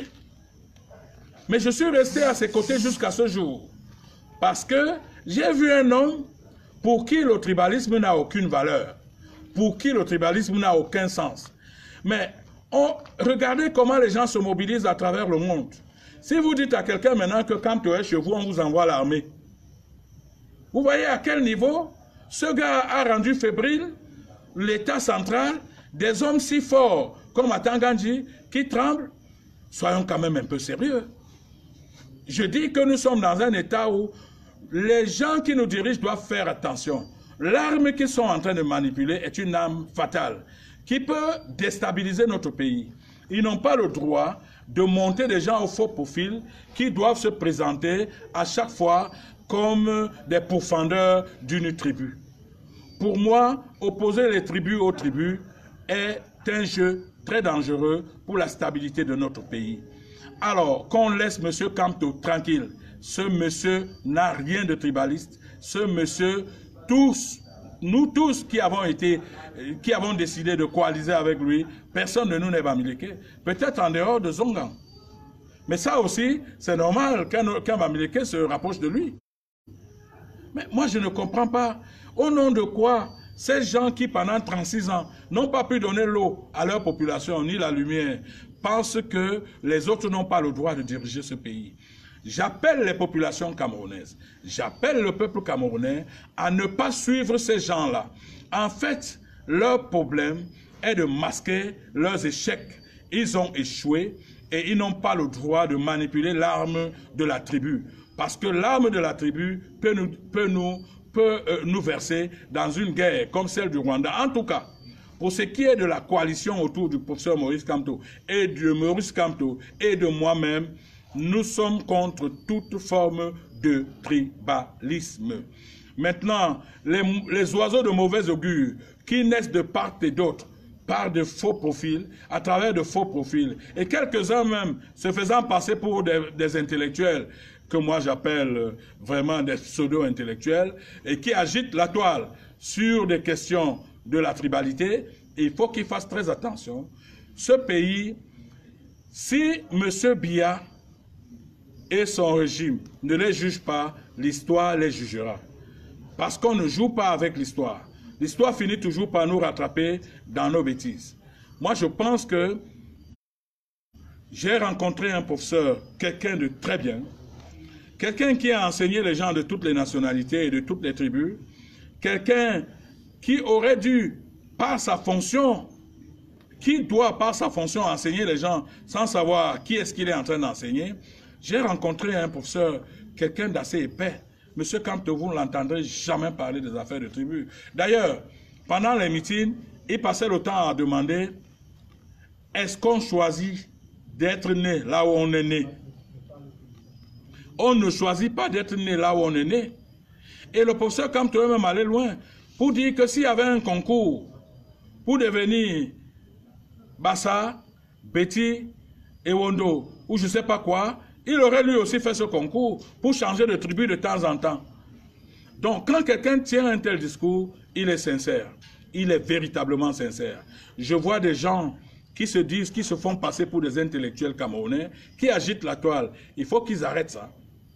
[SPEAKER 3] Mais je suis resté à ses côtés jusqu'à ce jour. Parce que j'ai vu un homme pour qui le tribalisme n'a aucune valeur, pour qui le tribalisme n'a aucun sens. Mais on, regardez comment les gens se mobilisent à travers le monde. Si vous dites à quelqu'un maintenant que quand tu es chez vous, on vous envoie l'armée, vous voyez à quel niveau ce gars a rendu fébrile l'État central, des hommes si forts comme Atangandji qui tremblent. Soyons quand même un peu sérieux. Je dis que nous sommes dans un état où les gens qui nous dirigent doivent faire attention. L'arme qu'ils sont en train de manipuler est une arme fatale qui peut déstabiliser notre pays. Ils n'ont pas le droit de monter des gens au faux profil qui doivent se présenter à chaque fois comme des pourfendeurs d'une tribu. Pour moi, opposer les tribus aux tribus est un jeu très dangereux pour la stabilité de notre pays. Alors, qu'on laisse M. Kamto tranquille. Ce monsieur n'a rien de tribaliste. Ce monsieur, tous, nous tous qui avons été, qui avons décidé de coaliser avec lui, personne de nous n'est Bamileke. Peut-être en dehors de Zongan. Mais ça aussi, c'est normal qu'un qu'un Bamileke se rapproche de lui. Mais moi, je ne comprends pas. Au nom de quoi ces gens qui, pendant trente-six ans, n'ont pas pu donner l'eau à leur population, ni la lumière, pensent que les autres n'ont pas le droit de diriger ce pays. J'appelle les populations camerounaises, j'appelle le peuple camerounais à ne pas suivre ces gens-là. En fait, leur problème est de masquer leurs échecs. Ils ont échoué et ils n'ont pas le droit de manipuler l'arme de la tribu. Parce que l'arme de la tribu peut nous, peut nous, peut, euh, nous verser dans une guerre comme celle du Rwanda. En tout cas, pour ce qui est de la coalition autour du professeur Maurice Kamto et de Maurice Kamto et de moi-même, nous sommes contre toute forme de tribalisme. Maintenant, les, les oiseaux de mauvais augure qui naissent de part et d'autre par de faux profils, à travers de faux profils, et quelques-uns même se faisant passer pour des, des intellectuels, que moi j'appelle vraiment des pseudo-intellectuels, et qui agitent la toile sur des questions de la tribalité, il faut qu'ils fassent très attention. Ce pays, si M. Biya et son régime ne les jugent pas, l'histoire les jugera. Parce qu'on ne joue pas avec l'histoire. L'histoire finit toujours par nous rattraper dans nos bêtises. Moi, je pense que j'ai rencontré un professeur, quelqu'un de très bien, quelqu'un qui a enseigné les gens de toutes les nationalités et de toutes les tribus, quelqu'un qui aurait dû, par sa fonction, qui doit, par sa fonction, enseigner les gens sans savoir qui est-ce qu'il est en train d'enseigner. J'ai rencontré un professeur, quelqu'un d'assez épais. Monsieur Kamto, vous ne l'entendrez jamais parler des affaires de tribu. D'ailleurs, pendant les meetings, il passait le temps à demander est-ce qu'on choisit d'être né là où on est né? On ne choisit pas d'être né là où on est né. Et le professeur Kamto est même allé loin pour dire que s'il y avait un concours pour devenir Bassa, Betty, Ewondo ou je ne sais pas quoi, il aurait lui aussi fait ce concours pour changer de tribu de temps en temps. Donc, quand quelqu'un tient un tel discours, il est sincère. Il est véritablement sincère. Je vois des gens qui se disent, qui se font passer pour des intellectuels camerounais, qui agitent la toile. Il faut qu'ils arrêtent ça.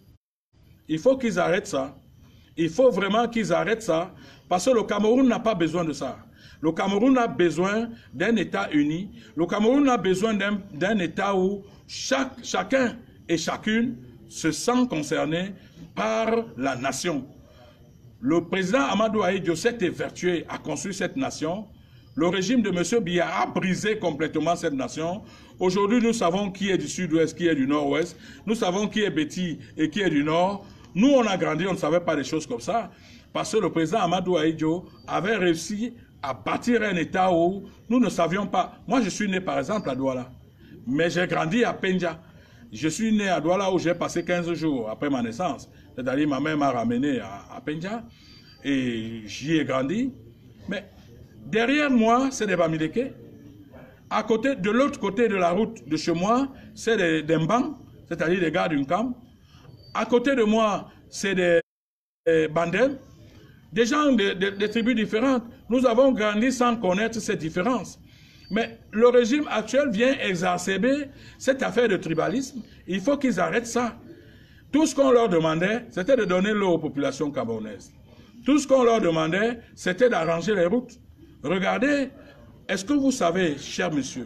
[SPEAKER 3] Il faut qu'ils arrêtent ça. Il faut vraiment qu'ils arrêtent ça, parce que le Cameroun n'a pas besoin de ça. Le Cameroun a besoin d'un État uni. Le Cameroun a besoin d'un d'un État où chaque, chacun et chacune se sent concerné par la nation. Le président Amadou Ahidjo s'est évertué à construire cette nation. Le régime de M. Biya a brisé complètement cette nation. Aujourd'hui, nous savons qui est du sud-ouest, qui est du nord-ouest. Nous savons qui est Betty et qui est du nord. Nous, on a grandi, on ne savait pas des choses comme ça. Parce que le président Amadou Ahidjo avait réussi à bâtir un État où nous ne savions pas. Moi, je suis né, par exemple, à Douala. Mais j'ai grandi à Pendja. Je suis né à Douala où j'ai passé quinze jours après ma naissance. C'est-à-dire ma mère m'a ramené à, à Pendja et j'y ai grandi. Mais derrière moi, c'est des Bamileke. À côté, de l'autre côté de la route de chez moi, c'est des, des Mbang, c'est-à-dire des gars d'une camp. À côté de moi, c'est des, des Bandem, des gens de, de, de tribus différentes. Nous avons grandi sans connaître ces différences. Mais le régime actuel vient exacerber cette affaire de tribalisme. Il faut qu'ils arrêtent ça. Tout ce qu'on leur demandait, c'était de donner l'eau aux populations camerounaises. Tout ce qu'on leur demandait, c'était d'arranger les routes. Regardez, est-ce que vous savez, cher monsieur,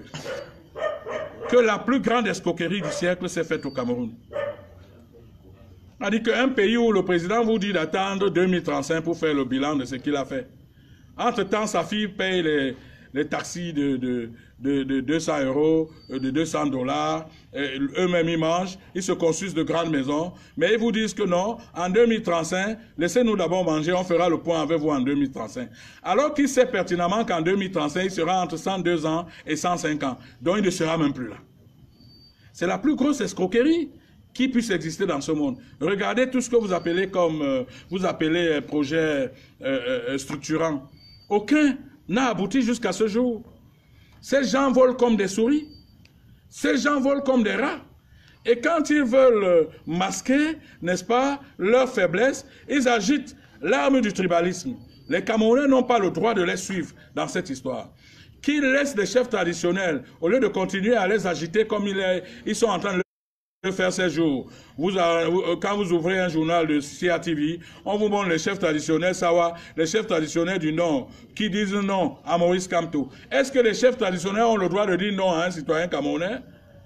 [SPEAKER 3] que la plus grande escroquerie du siècle s'est faite au Cameroun? C'est-à-dire qu'un pays où le président vous dit d'attendre deux mille trente-cinq pour faire le bilan de ce qu'il a fait. Entre-temps, sa fille paye les, les taxis de, de, de, de deux cents euros, de deux cents dollars. Eux-mêmes, ils mangent, ils se construisent de grandes maisons. Mais ils vous disent que non, en deux mille trente-cinq, laissez-nous d'abord manger, on fera le point avec vous en deux mille trente-cinq. Alors qu'il sait pertinemment qu'en deux mille trente-cinq, il sera entre cent deux ans et cent cinq ans. Donc il ne sera même plus là. C'est la plus grosse escroquerie qui puisse exister dans ce monde. Regardez tout ce que vous appelez comme, euh, vous appelez euh, projet euh, euh, structurant. Aucun n'a abouti jusqu'à ce jour. Ces gens volent comme des souris. Ces gens volent comme des rats. Et quand ils veulent euh, masquer, n'est-ce pas, leur faiblesse, ils agitent l'arme du tribalisme. Les Camerounais n'ont pas le droit de les suivre dans cette histoire. Qu'ils laissent les chefs traditionnels, au lieu de continuer à les agiter comme ils, est, ils sont en train de le faire ces jours. Vous, quand vous ouvrez un journal de C A T V, on vous montre les chefs traditionnels Sawa, les chefs traditionnels du Nord, qui disent non à Maurice Kamto. Est-ce que les chefs traditionnels ont le droit de dire non à un citoyen camerounais?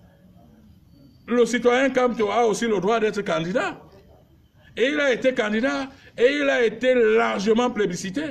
[SPEAKER 3] Le citoyen Kamto a aussi le droit d'être candidat. Et il a été candidat, et il a été largement plébiscité.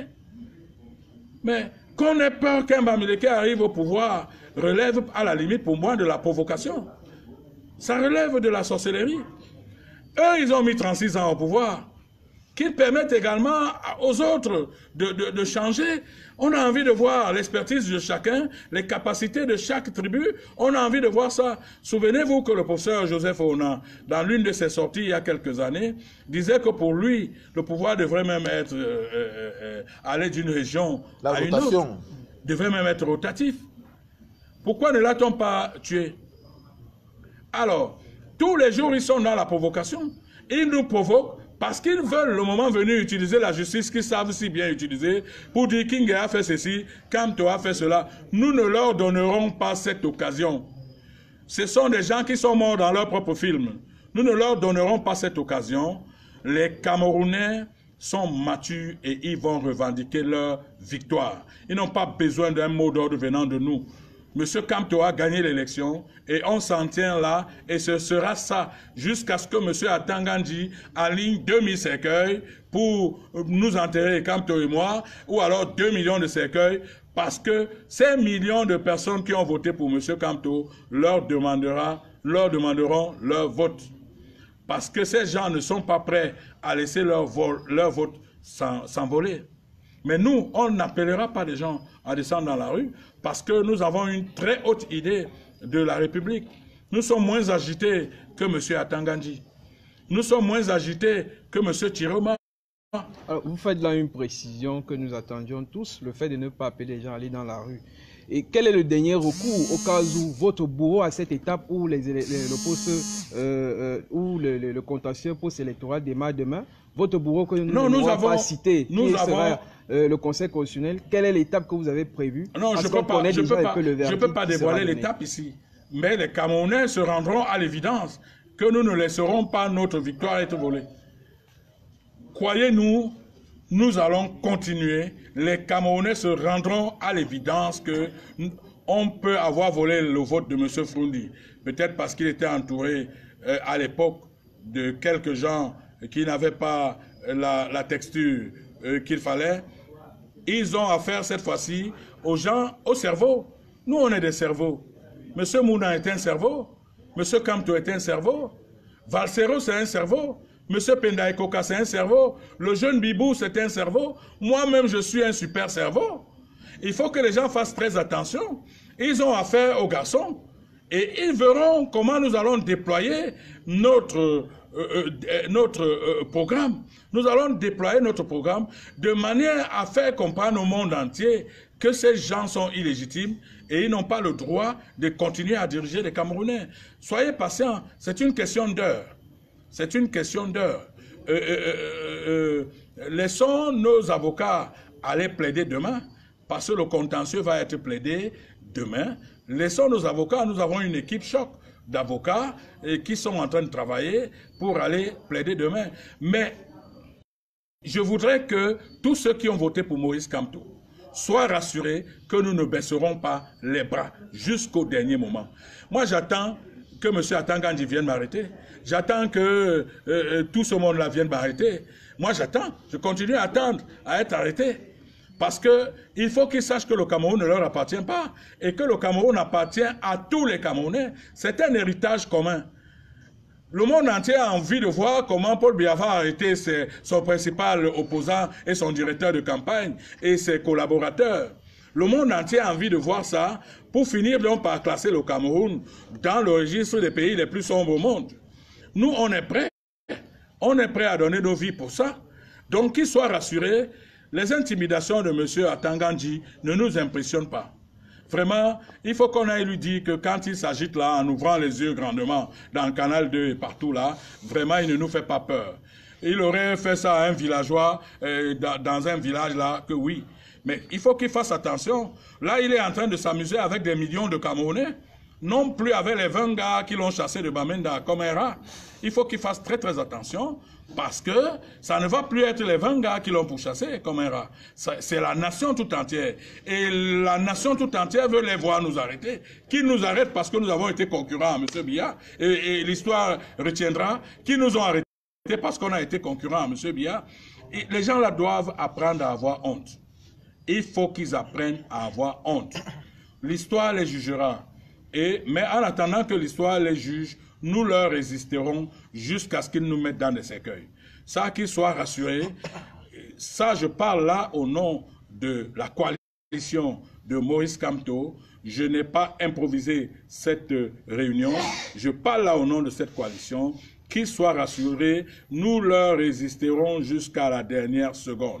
[SPEAKER 3] Mais qu'on ait peur qu'un Bamileke arrive au pouvoir relève à la limite pour moi de la provocation. Ça relève de la sorcellerie. Eux, ils ont mis trente-six ans au pouvoir. Qu'ils permettent également aux autres de, de, de changer. On a envie de voir l'expertise de chacun, les capacités de chaque tribu. On a envie de voir ça. Souvenez-vous que le professeur Joseph Ona, dans l'une de ses sorties il y a quelques années, disait que pour lui, le pouvoir devrait même être euh, euh, euh, aller d'une région
[SPEAKER 1] la
[SPEAKER 3] à
[SPEAKER 1] rotation.
[SPEAKER 3] une autre. Devrait même être rotatif. Pourquoi ne l'a-t-on pas tué? Alors, tous les jours, ils sont dans la provocation. Ils nous provoquent parce qu'ils veulent, le moment venu, utiliser la justice qu'ils savent si bien utiliser pour dire King a fait ceci, Kamto a fait cela. Nous ne leur donnerons pas cette occasion. Ce sont des gens qui sont morts dans leur propre film. Nous ne leur donnerons pas cette occasion. Les Camerounais sont matures et ils vont revendiquer leur victoire. Ils n'ont pas besoin d'un mot d'ordre venant de nous. Monsieur Kamto a gagné l'élection et on s'en tient là et ce sera ça jusqu'à ce que Monsieur Atangandji aligne deux mille cercueils pour nous enterrer, Kamto et moi, ou alors deux millions de cercueils parce que ces millions de personnes qui ont voté pour Monsieur Kamto leur, demandera, leur demanderont leur vote. Parce que ces gens ne sont pas prêts à laisser leur, vol, leur vote s'envoler. Mais nous, on n'appellera pas les gens à descendre dans la rue parce que nous avons une très haute idée de la République. Nous sommes moins agités que M. Atangandji. Nous sommes moins agités que M. Tiroma.
[SPEAKER 7] Alors, vous faites là une précision que nous attendions tous, le fait de ne pas appeler les gens à aller dans la rue. Et quel est le dernier recours au cas où votre bourreau à cette étape où les, les, le poste, euh, euh, où le, le, le contentieux post-électoral démarre demain, votre bourreau que nous
[SPEAKER 3] non,
[SPEAKER 7] ne
[SPEAKER 3] nous avons
[SPEAKER 7] pas citer,
[SPEAKER 3] nous
[SPEAKER 7] qui
[SPEAKER 3] avons,
[SPEAKER 7] sera euh, le Conseil constitutionnel, quelle est l'étape que vous avez prévue?
[SPEAKER 3] Non, je ne peux pas, je peux pas, je peux pas dévoiler l'étape ici. Mais les Camerounais se rendront à l'évidence que nous ne laisserons pas notre victoire être volée. Croyez-nous, nous allons continuer. Les Camerounais se rendront à l'évidence que on peut avoir volé le vote de M. Frundi. Peut-être parce qu'il était entouré euh, à l'époque de quelques gens qui n'avaient pas la, la texture euh, qu'il fallait. Ils ont affaire cette fois-ci aux gens, au cerveau. Nous, on est des cerveaux. M. Mouna est un cerveau. M. Kamto est un cerveau. Valsero, c'est un cerveau. M. Pendaïkoka, c'est un cerveau. Le jeune Bibou, c'est un cerveau. Moi-même, je suis un super cerveau. Il faut que les gens fassent très attention. Ils ont affaire aux garçons. Et ils verront comment nous allons déployer notre, euh, euh, notre euh, programme. Nous allons déployer notre programme de manière à faire comprendre au monde entier que ces gens sont illégitimes et ils n'ont pas le droit de continuer à diriger les Camerounais. Soyez patients, c'est une question d'heure. C'est une question d'heure. Euh, euh, euh, euh, laissons nos avocats aller plaider demain, parce que le contentieux va être plaidé demain. Laissons nos avocats, nous avons une équipe choc d'avocats qui sont en train de travailler pour aller plaider demain. Mais je voudrais que tous ceux qui ont voté pour Moïse Kamto soient rassurés que nous ne baisserons pas les bras jusqu'au dernier moment. Moi, j'attends que M. Atangandji vienne m'arrêter. J'attends que euh, euh, tout ce monde-là vienne m'arrêter. Moi, j'attends. Je continue à attendre à être arrêté. Parce qu'il faut qu'ils sachent que le Cameroun ne leur appartient pas et que le Cameroun appartient à tous les Camerounais. C'est un héritage commun. Le monde entier a envie de voir comment Paul Biya a arrêté ses, son principal opposant et son directeur de campagne et ses collaborateurs. Le monde entier a envie de voir ça pour finir donc par classer le Cameroun dans le registre des pays les plus sombres au monde. Nous, on est prêts. On est prêts à donner nos vies pour ça. Donc, qu'ils soient rassurés. Les intimidations de M. Atangandji ne nous impressionnent pas. Vraiment, il faut qu'on aille lui dire que quand il s'agite là, en ouvrant les yeux grandement, dans le canal deux et partout là, vraiment, il ne nous fait pas peur. Il aurait fait ça à un villageois, euh, dans, dans un village là, que oui. Mais il faut qu'il fasse attention. Là, il est en train de s'amuser avec des millions de Camerounais, non plus avec les vingt gars qui l'ont chassé de Bamenda comme un rat. Il faut qu'il fasse très très attention parce que ça ne va plus être les vingt gars qui l'ont pourchassé comme un rat. C'est la nation tout entière. Et la nation tout entière veut les voir nous arrêter. Qu'ils nous arrêtent parce que nous avons été concurrents à M. Biya. Et, et l'histoire retiendra qu'ils nous ont arrêtés parce qu'on a été concurrents à M. Biya. Et les gens là doivent apprendre à avoir honte. Il faut qu'ils apprennent à avoir honte. L'histoire les jugera. Et, mais en attendant que l'histoire les juge, nous leur résisterons jusqu'à ce qu'ils nous mettent dans des cercueils. Ça, qu'ils soient rassurés. Ça, je parle là au nom de la coalition de Moïse Kamto. Je n'ai pas improvisé cette réunion. Je parle là au nom de cette coalition. Qu'ils soient rassurés, nous leur résisterons jusqu'à la dernière seconde.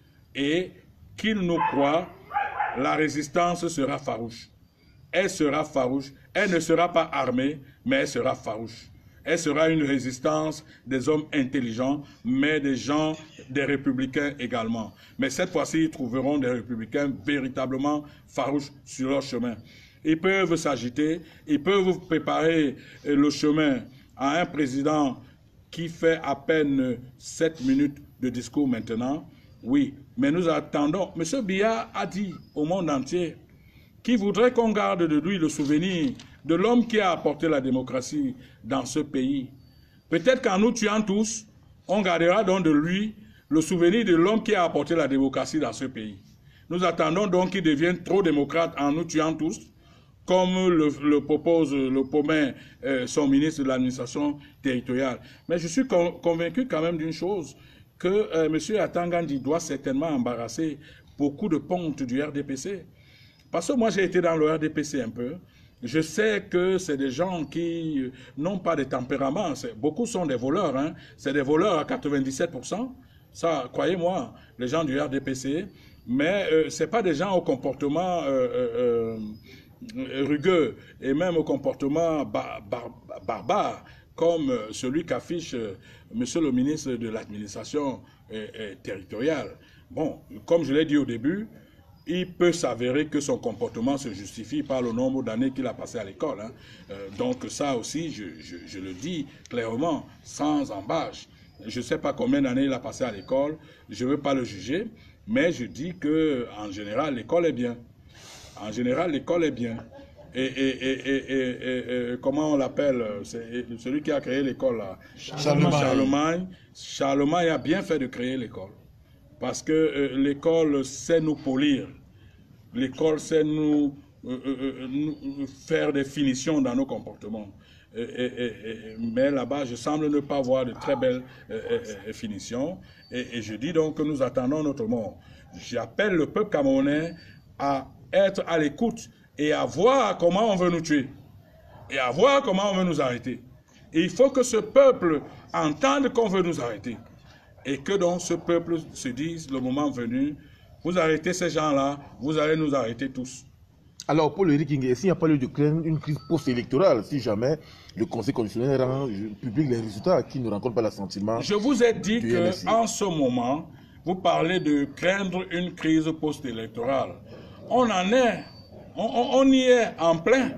[SPEAKER 3] Et qu'ils nous croient, la résistance sera farouche. Elle sera farouche. Elle ne sera pas armée, mais elle sera farouche. Elle sera une résistance des hommes intelligents, mais des gens, des républicains également. Mais cette fois-ci, ils trouveront des républicains véritablement farouches sur leur chemin. Ils peuvent s'agiter, ils peuvent préparer le chemin à un président qui fait à peine sept minutes de discours maintenant. Oui, mais nous attendons. M. Biya a dit au monde entier qui voudrait qu'on garde de lui le souvenir de l'homme qui a apporté la démocratie dans ce pays. Peut-être qu'en nous tuant tous, on gardera donc de lui le souvenir de l'homme qui a apporté la démocratie dans ce pays. Nous attendons donc qu'il devienne trop démocrate en nous tuant tous, comme le, le propose le Pomain, euh, son ministre de l'administration territoriale. Mais je suis con, convaincu quand même d'une chose, que euh, M. Atangandji doit certainement embarrasser beaucoup de pontes du R D P C. Parce que moi, j'ai été dans le R D P C un peu. Je sais que c'est des gens qui n'ont pas de tempérament. Beaucoup sont des voleurs. Hein. C'est des voleurs à quatre-vingt-dix-sept pour cent. Ça, croyez-moi, les gens du R D P C. Mais euh, ce n'est pas des gens au comportement euh, euh, rugueux et même au comportement bar bar barbare, comme celui qu'affiche euh, Monsieur le ministre de l'administration euh, euh, territoriale. Bon, comme je l'ai dit au début, il peut s'avérer que son comportement se justifie par le nombre d'années qu'il a passé à l'école. Hein. Euh, donc ça aussi, je, je, je le dis clairement, sans embâche. Je ne sais pas combien d'années il a passé à l'école, je ne veux pas le juger, mais je dis qu'en général, l'école est bien. En général, l'école est bien. Et, et, et, et, et, et comment on l'appelle, celui qui a créé l'école,
[SPEAKER 1] Charlemagne.
[SPEAKER 3] Charlemagne. Charlemagne a bien fait de créer l'école. Parce que euh, l'école sait nous polir. L'école sait nous, euh, euh, nous faire des finitions dans nos comportements. Et, et, et, mais là-bas, je semble ne pas voir de très belles euh, euh, finitions. Et, et je dis donc que nous attendons notre mort. J'appelle le peuple camerounais à être à l'écoute et à voir comment on veut nous tuer. Et à voir comment on veut nous arrêter. Et il faut que ce peuple entende qu'on veut nous arrêter. Et que donc ce peuple se dise, le moment venu, vous arrêtez ces gens-là, vous allez nous arrêter tous.
[SPEAKER 1] Alors, Paul Éric Nguyen, s'il n'y a pas lieu de créer une crise post-électorale, si jamais le Conseil constitutionnel rend public les résultats qui ne rencontrent pas l'assentiment.
[SPEAKER 3] Je vous ai dit qu'en ce moment, vous parlez de craindre une crise post-électorale. On en est, on, on, on y est en plein.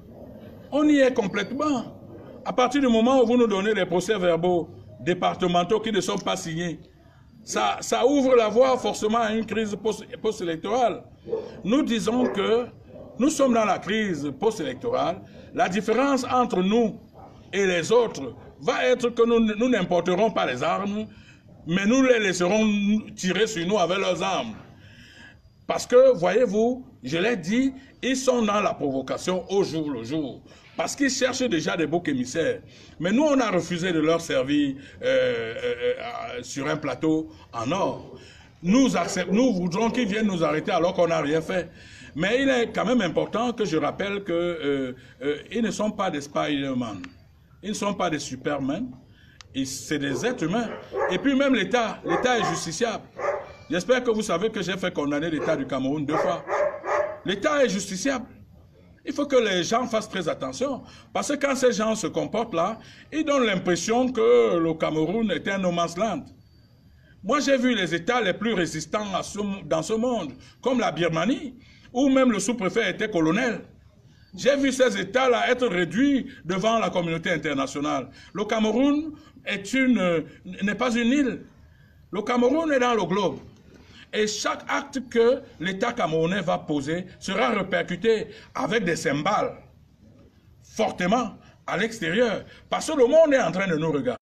[SPEAKER 3] On y est complètement. À partir du moment où vous nous donnez les procès-verbaux départementaux qui ne sont pas signés, ça, ça ouvre la voie forcément à une crise post-électorale. Nous disons que nous sommes dans la crise post-électorale. La différence entre nous et les autres va être que nous, nous n'importerons pas les armes, mais nous les laisserons tirer sur nous avec leurs armes. Parce que, voyez-vous, je l'ai dit, ils sont dans la provocation au jour le jour. Parce qu'ils cherchent déjà des boucs émissaires. Mais nous, on a refusé de leur servir euh, euh, euh, sur un plateau en or. Nous, accept, nous voudrons qu'ils viennent nous arrêter alors qu'on n'a rien fait. Mais il est quand même important que je rappelle qu'ils euh, euh, ne sont pas des Spider-Man. Ils ne sont pas des Superman. C'est des êtres humains. Et puis même l'État, l'État est justiciable. J'espère que vous savez que j'ai fait condamner l'État du Cameroun deux fois. L'État est justiciable. Il faut que les gens fassent très attention. Parce que quand ces gens se comportent là, ils donnent l'impression que le Cameroun est un no man's land. Moi, j'ai vu les États les plus résistants à ce, dans ce monde, comme la Birmanie, où même le sous-préfet était colonel. J'ai vu ces États-là être réduits devant la communauté internationale. Le Cameroun est une, n'est pas une île. Le Cameroun est dans le globe. Et chaque acte que l'État camerounais va poser sera répercuté avec des cymbales, fortement, à l'extérieur. Parce que le monde est en train de nous regarder.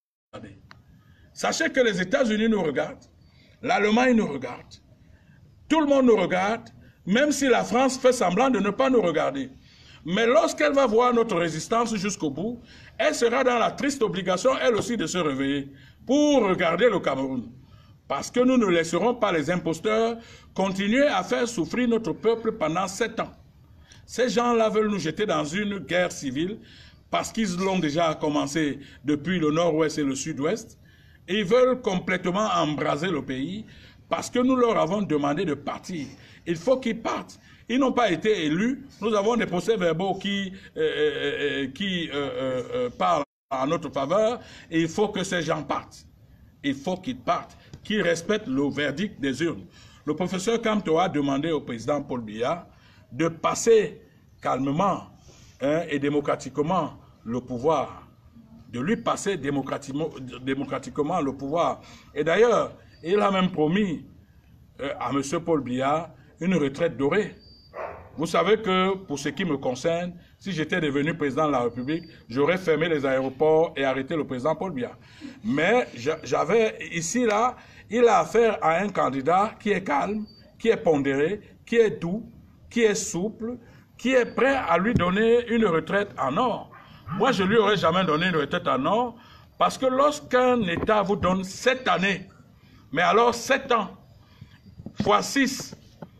[SPEAKER 3] Sachez que les États-Unis nous regardent, l'Allemagne nous regarde, tout le monde nous regarde, même si la France fait semblant de ne pas nous regarder. Mais lorsqu'elle va voir notre résistance jusqu'au bout, elle sera dans la triste obligation, elle aussi, de se réveiller pour regarder le Cameroun. Parce que nous ne laisserons pas les imposteurs continuer à faire souffrir notre peuple pendant sept ans. Ces gens-là veulent nous jeter dans une guerre civile parce qu'ils l'ont déjà commencé depuis le nord-ouest et le sud-ouest. Et ils veulent complètement embraser le pays parce que nous leur avons demandé de partir. Il faut qu'ils partent. Ils n'ont pas été élus. Nous avons des procès-verbaux qui, euh, euh, qui euh, euh, parlent en notre faveur. Et il faut que ces gens partent. Il faut qu'ils partent, qu'ils respectent le verdict des urnes. Le professeur Kamto a demandé au président Paul Biya de passer calmement hein, et démocratiquement le pouvoir. De lui passer démocratiquement, démocratiquement le pouvoir. Et d'ailleurs, il a même promis euh, à M. Paul Biya une retraite dorée. Vous savez que, pour ce qui me concerne, si j'étais devenu président de la République, j'aurais fermé les aéroports et arrêté le président Paul Biya. Mais j'avais, ici, là, il a affaire à un candidat qui est calme, qui est pondéré, qui est doux, qui est souple, qui est prêt à lui donner une retraite en or. Moi, je ne lui aurais jamais donné une retraite en or, parce que lorsqu'un État vous donne sept années, mais alors sept ans, fois six,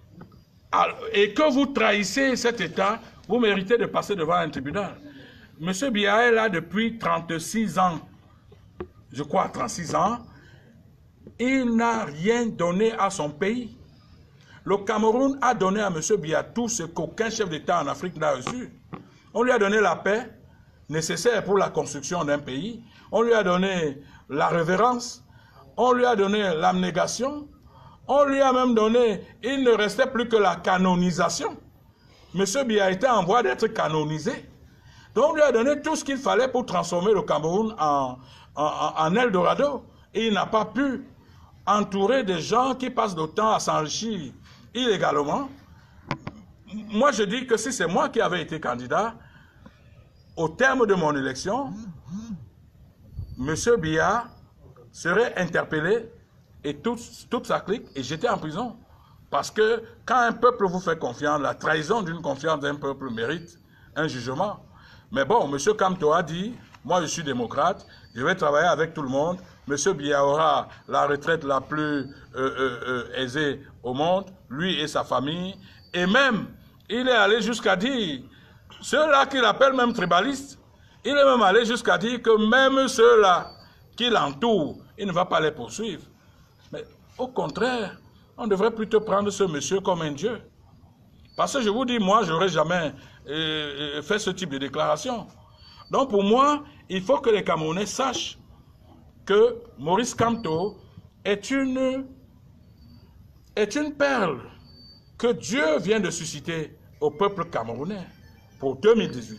[SPEAKER 3] et que vous trahissez cet État, vous méritez de passer devant un tribunal. Monsieur Biya est là depuis trente-six ans, je crois trente-six ans, il n'a rien donné à son pays. Le Cameroun a donné à Monsieur Biya tout ce qu'aucun chef d'État en Afrique n'a reçu. On lui a donné la paix nécessaire pour la construction d'un pays, on lui a donné la révérence, on lui a donné l'abnégation, on lui a même donné, il ne restait plus que la canonisation. Monsieur Biya était en voie d'être canonisé. Donc on lui a donné tout ce qu'il fallait pour transformer le Cameroun en, en, en Eldorado. Et il n'a pas pu entourer des gens qui passent le temps à s'enrichir illégalement. Moi je dis que si c'est moi qui avais été candidat, au terme de mon élection, Monsieur Biya serait interpellé et toute, toute sa clique est jetée en prison. Parce que quand un peuple vous fait confiance, la trahison d'une confiance d'un peuple mérite un jugement. Mais bon, M. Kamto a dit, moi je suis démocrate, je vais travailler avec tout le monde. M. Biya aura la retraite la plus euh, euh, euh, aisée au monde, lui et sa famille. Et même, il est allé jusqu'à dire, ceux-là qu'il appelle même tribalistes, il est même allé jusqu'à dire que même ceux-là qui l'entourent, il ne va pas les poursuivre. Mais au contraire, on devrait plutôt prendre ce monsieur comme un dieu. Parce que je vous dis, moi, je n'aurais jamais euh, fait ce type de déclaration. Donc pour moi, il faut que les Camerounais sachent que Maurice Kamto est une, est une perle que Dieu vient de susciter au peuple camerounais pour deux mille dix-huit.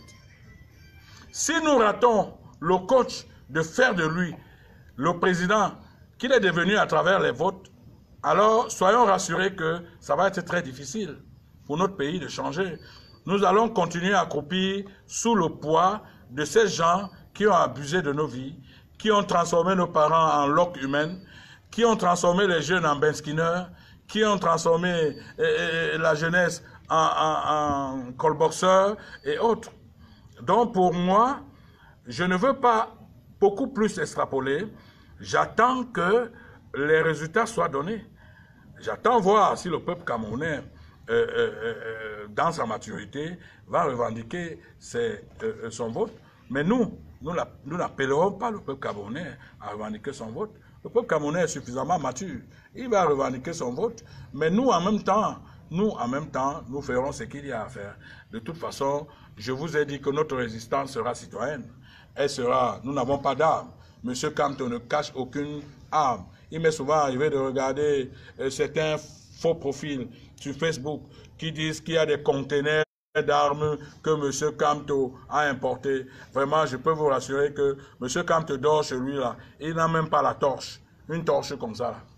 [SPEAKER 3] Si nous ratons le coach de faire de lui le président qu'il est devenu à travers les votes, alors soyons rassurés que ça va être très difficile pour notre pays de changer. Nous allons continuer à croupir sous le poids de ces gens qui ont abusé de nos vies, qui ont transformé nos parents en loques humaines, qui ont transformé les jeunes en benskinners, qui ont transformé euh, euh, la jeunesse en, en, en colboxeurs et autres. Donc pour moi, je ne veux pas beaucoup plus extrapoler. J'attends que les résultats soient donnés. J'attends voir si le peuple camerounais, euh, euh, euh, dans sa maturité, va revendiquer ses, euh, son vote. Mais nous, nous n'appellerons pas le peuple camerounais à revendiquer son vote. Le peuple camerounais est suffisamment mature. Il va revendiquer son vote. Mais nous, en même temps, nous, en même temps, nous ferons ce qu'il y a à faire. De toute façon, je vous ai dit que notre résistance sera citoyenne. Elle sera, nous n'avons pas d'armes. Monsieur Kamto ne cache aucune arme. Il m'est souvent arrivé de regarder euh, certains faux profils sur Facebook qui disent qu'il y a des conteneurs d'armes que M. Kamto a importés. Vraiment, je peux vous rassurer que M. Kamto dort chez lui là. Il n'a même pas la torche. Une torche comme ça là.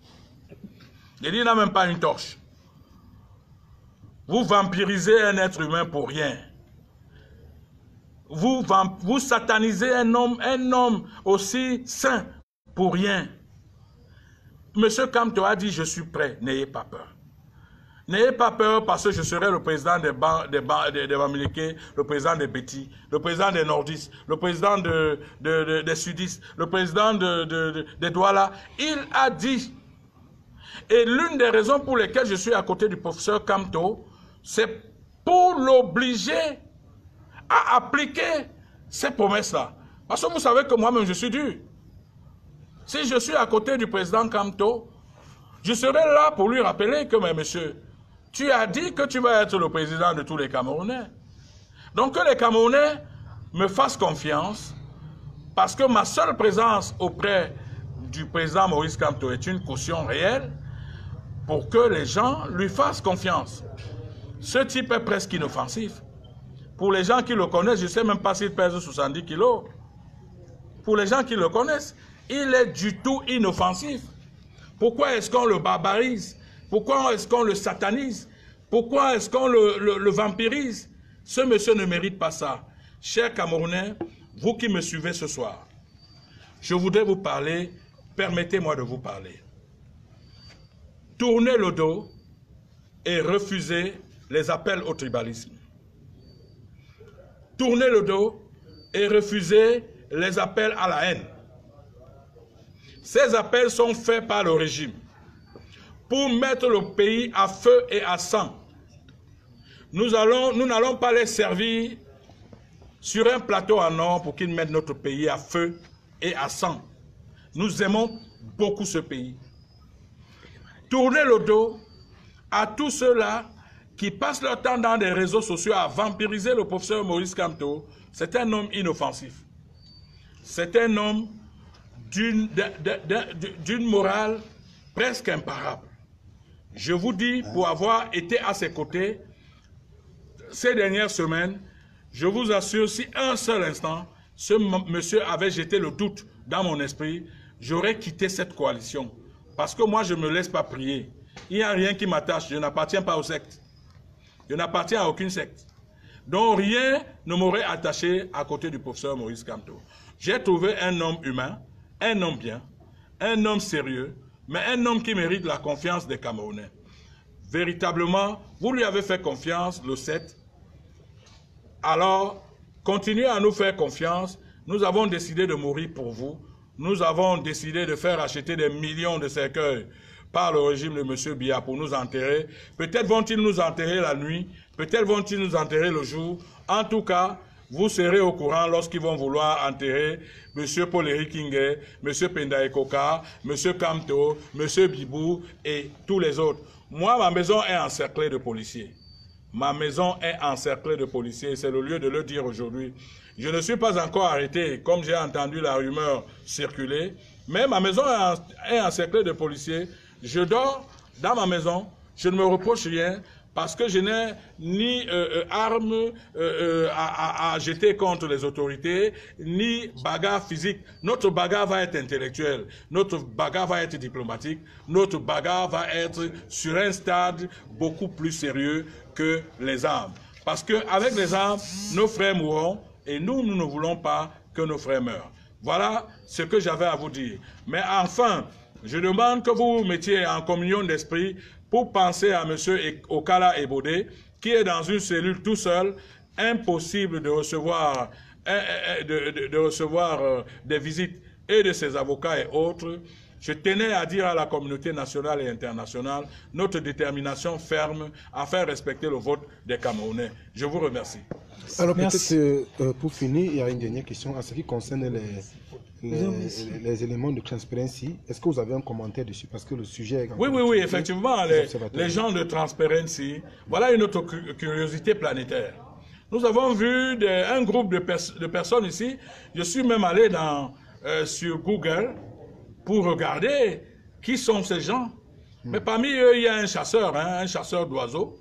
[SPEAKER 3] Il dit, il n'a même pas une torche. Vous vampirisez un être humain pour rien. Vous, vous satanisez un homme, un homme aussi saint pour rien. Monsieur Kamto a dit, je suis prêt, n'ayez pas peur. N'ayez pas peur parce que je serai le président des, des, des, des Bamileke, le président des Bétis, le président des Nordistes, le président de, de, de, des Sudistes, le président de, de, de, des Douala. Il a dit, et l'une des raisons pour lesquelles je suis à côté du professeur Kamto, c'est pour l'obliger à appliquer ces promesses-là. Parce que vous savez que moi-même, je suis dur. Si je suis à côté du président Kamto, je serai là pour lui rappeler que, mais monsieur, tu as dit que tu vas être le président de tous les Camerounais. Donc que les Camerounais me fassent confiance, parce que ma seule présence auprès du président Maurice Kamto est une caution réelle, pour que les gens lui fassent confiance. Ce type est presque inoffensif. Pour les gens qui le connaissent, je ne sais même pas s'il pèse soixante-dix kilos. Pour les gens qui le connaissent, il est du tout inoffensif. Pourquoi est-ce qu'on le barbarise? Pourquoi est-ce qu'on le satanise? Pourquoi est-ce qu'on le, le, le vampirise? Ce monsieur ne mérite pas ça. Chers Camerounais, vous qui me suivez ce soir, je voudrais vous parler, permettez-moi de vous parler. Tournez le dos et refusez les appels au tribalisme. Tournez le dos et refusez les appels à la haine. Ces appels sont faits par le régime pour mettre le pays à feu et à sang. Nous allons, nous n'allons pas les servir sur un plateau en or pour qu'ils mettent notre pays à feu et à sang. Nous aimons beaucoup ce pays. Tournez le dos à tous ceux-là qui passent leur temps dans des réseaux sociaux à vampiriser le professeur Maurice Kamto. C'est un homme inoffensif. C'est un homme d'une d'une morale presque imparable. Je vous dis, pour avoir été à ses côtés ces dernières semaines, je vous assure, si un seul instant, ce monsieur avait jeté le doute dans mon esprit, j'aurais quitté cette coalition. Parce que moi, je ne me laisse pas prier. Il n'y a rien qui m'attache. Je n'appartiens pas aux sectes. Je n'appartiens à aucune secte. Donc rien ne m'aurait attaché à côté du professeur Maurice Kamto. J'ai trouvé un homme humain, un homme bien, un homme sérieux, mais un homme qui mérite la confiance des Camerounais. Véritablement, vous lui avez fait confiance le sept. Alors, continuez à nous faire confiance. Nous avons décidé de mourir pour vous. Nous avons décidé de faire acheter des millions de cercueils par le régime de M. Biya pour nous enterrer. Peut-être vont-ils nous enterrer la nuit, peut-être vont-ils nous enterrer le jour. En tout cas, vous serez au courant lorsqu'ils vont vouloir enterrer M. Paul-Éric Kingé, M. Pendae Koka, M. Kamto, M. Bibou et tous les autres. Moi, ma maison est encerclée de policiers. ma maison est encerclée de policiers, c'est le lieu de le dire aujourd'hui. Je ne suis pas encore arrêté, comme j'ai entendu la rumeur circuler, mais ma maison est encerclée de policiers. Je dors dans ma maison, je ne me reproche rien, parce que je n'ai ni euh, euh, armes euh, euh, à, à, à jeter contre les autorités, ni bagarre physique. Notre bagarre va être intellectuelle, notre bagarre va être diplomatique, notre bagarre va être sur un stade beaucoup plus sérieux que les armes. Parce qu'avec les armes, nos frères mourront, et nous, nous ne voulons pas que nos frères meurent. Voilà ce que j'avais à vous dire. Mais enfin, je demande que vous vous mettiez en communion d'esprit pour penser à M. Okala Ebode, qui est dans une cellule tout seul, impossible de recevoir, de, de, de recevoir des visites et de ses avocats et autres. Je tenais à dire à la communauté nationale et internationale notre détermination ferme à faire respecter le vote des Camerounais. Je vous remercie.
[SPEAKER 8] Alors peut-être euh, pour finir, il y a une dernière question en ce qui concerne les, les, les, les éléments de Transparency. Est-ce que vous avez un commentaire dessus? Parce que le sujet est...
[SPEAKER 3] Oui, oui, oui, effectivement, les, les gens de Transparency, voilà une autre curiosité planétaire. Nous avons vu des, un groupe de, pers de personnes ici. Je suis même allé dans, euh, sur Google pour regarder qui sont ces gens. Hmm. Mais parmi eux, il y a un chasseur, hein, un chasseur d'oiseaux,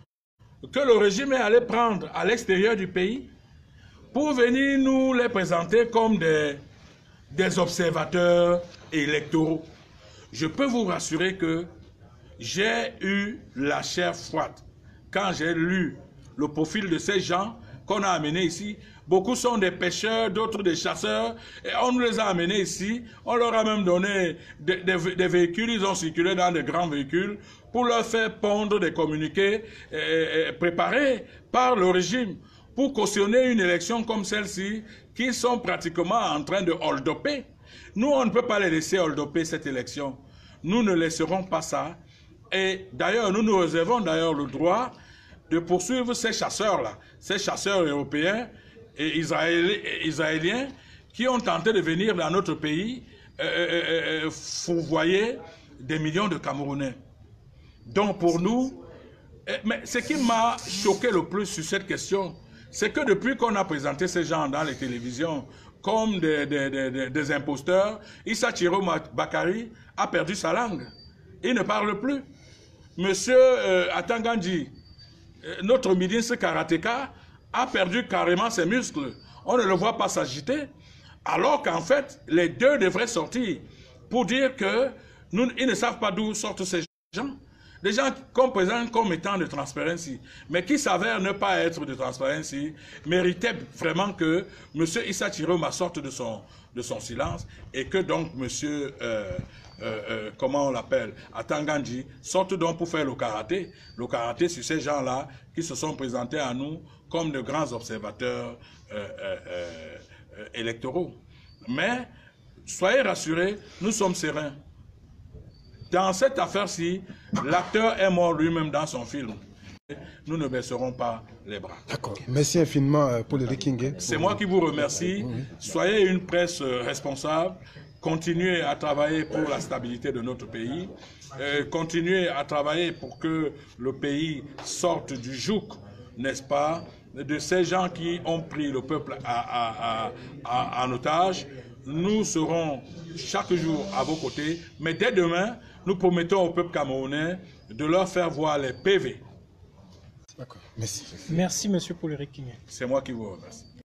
[SPEAKER 3] que le régime est allé prendre à l'extérieur du pays pour venir nous les présenter comme des, des observateurs électoraux. Je peux vous rassurer que j'ai eu la chair froide quand j'ai lu le profil de ces gens qu'on a amenés ici. Beaucoup sont des pêcheurs, d'autres des chasseurs, et on nous les a amenés ici. On leur a même donné des, des, des véhicules, ils ont circulé dans des grands véhicules pour leur faire pondre des communiqués et, et, préparés par le régime pour cautionner une élection comme celle-ci, qui sont pratiquement en train de hold-upper. Nous, on ne peut pas les laisser hold-upper cette élection. Nous ne laisserons pas ça. Et d'ailleurs, nous nous réservons d'ailleurs le droit de poursuivre ces chasseurs-là, ces chasseurs européens et israéliens qui ont tenté de venir dans notre pays euh, euh, euh, fourvoyer des millions de Camerounais. Donc pour nous, euh, mais ce qui m'a choqué le plus sur cette question, c'est que depuis qu'on a présenté ces gens dans les télévisions comme des, des, des, des imposteurs, Issa Thiro Bakari a perdu sa langue. Il ne parle plus. Monsieur euh, Atangandji, euh, notre ministre karatéka, a perdu carrément ses muscles. On ne le voit pas s'agiter. Alors qu'en fait, les deux devraient sortir pour dire que nous, ils ne savent pas d'où sortent ces gens. Des gens qu'on présente comme étant de Transparency, mais qui s'avèrent ne pas être de Transparency, méritaient vraiment que M. Issa Thiro sorte de son, de son silence et que donc M. Euh, euh, euh, comment on l'appelle, Atangandji, sorte donc pour faire le karaté. Le karaté sur ces gens-là qui se sont présentés à nous comme de grands observateurs euh, euh, euh, électoraux. Mais, soyez rassurés, nous sommes sereins. Dans cette affaire-ci, l'acteur est mort lui-même dans son film. Nous ne baisserons pas les bras.
[SPEAKER 8] D'accord. Merci infiniment, Paul Rikingue.
[SPEAKER 3] C'est moi qui vous remercie. Soyez une presse responsable. Continuez à travailler pour la stabilité de notre pays. Euh, continuez à travailler pour que le pays sorte du joug, n'est-ce pas, de ces gens qui ont pris le peuple à, à, à, à, en otage. Nous serons chaque jour à vos côtés, mais dès demain, nous promettons au peuple camerounais de leur faire voir les P V.
[SPEAKER 8] D'accord, merci.
[SPEAKER 4] Merci, monsieur Paul Rikingue.
[SPEAKER 3] C'est moi qui vous remercie.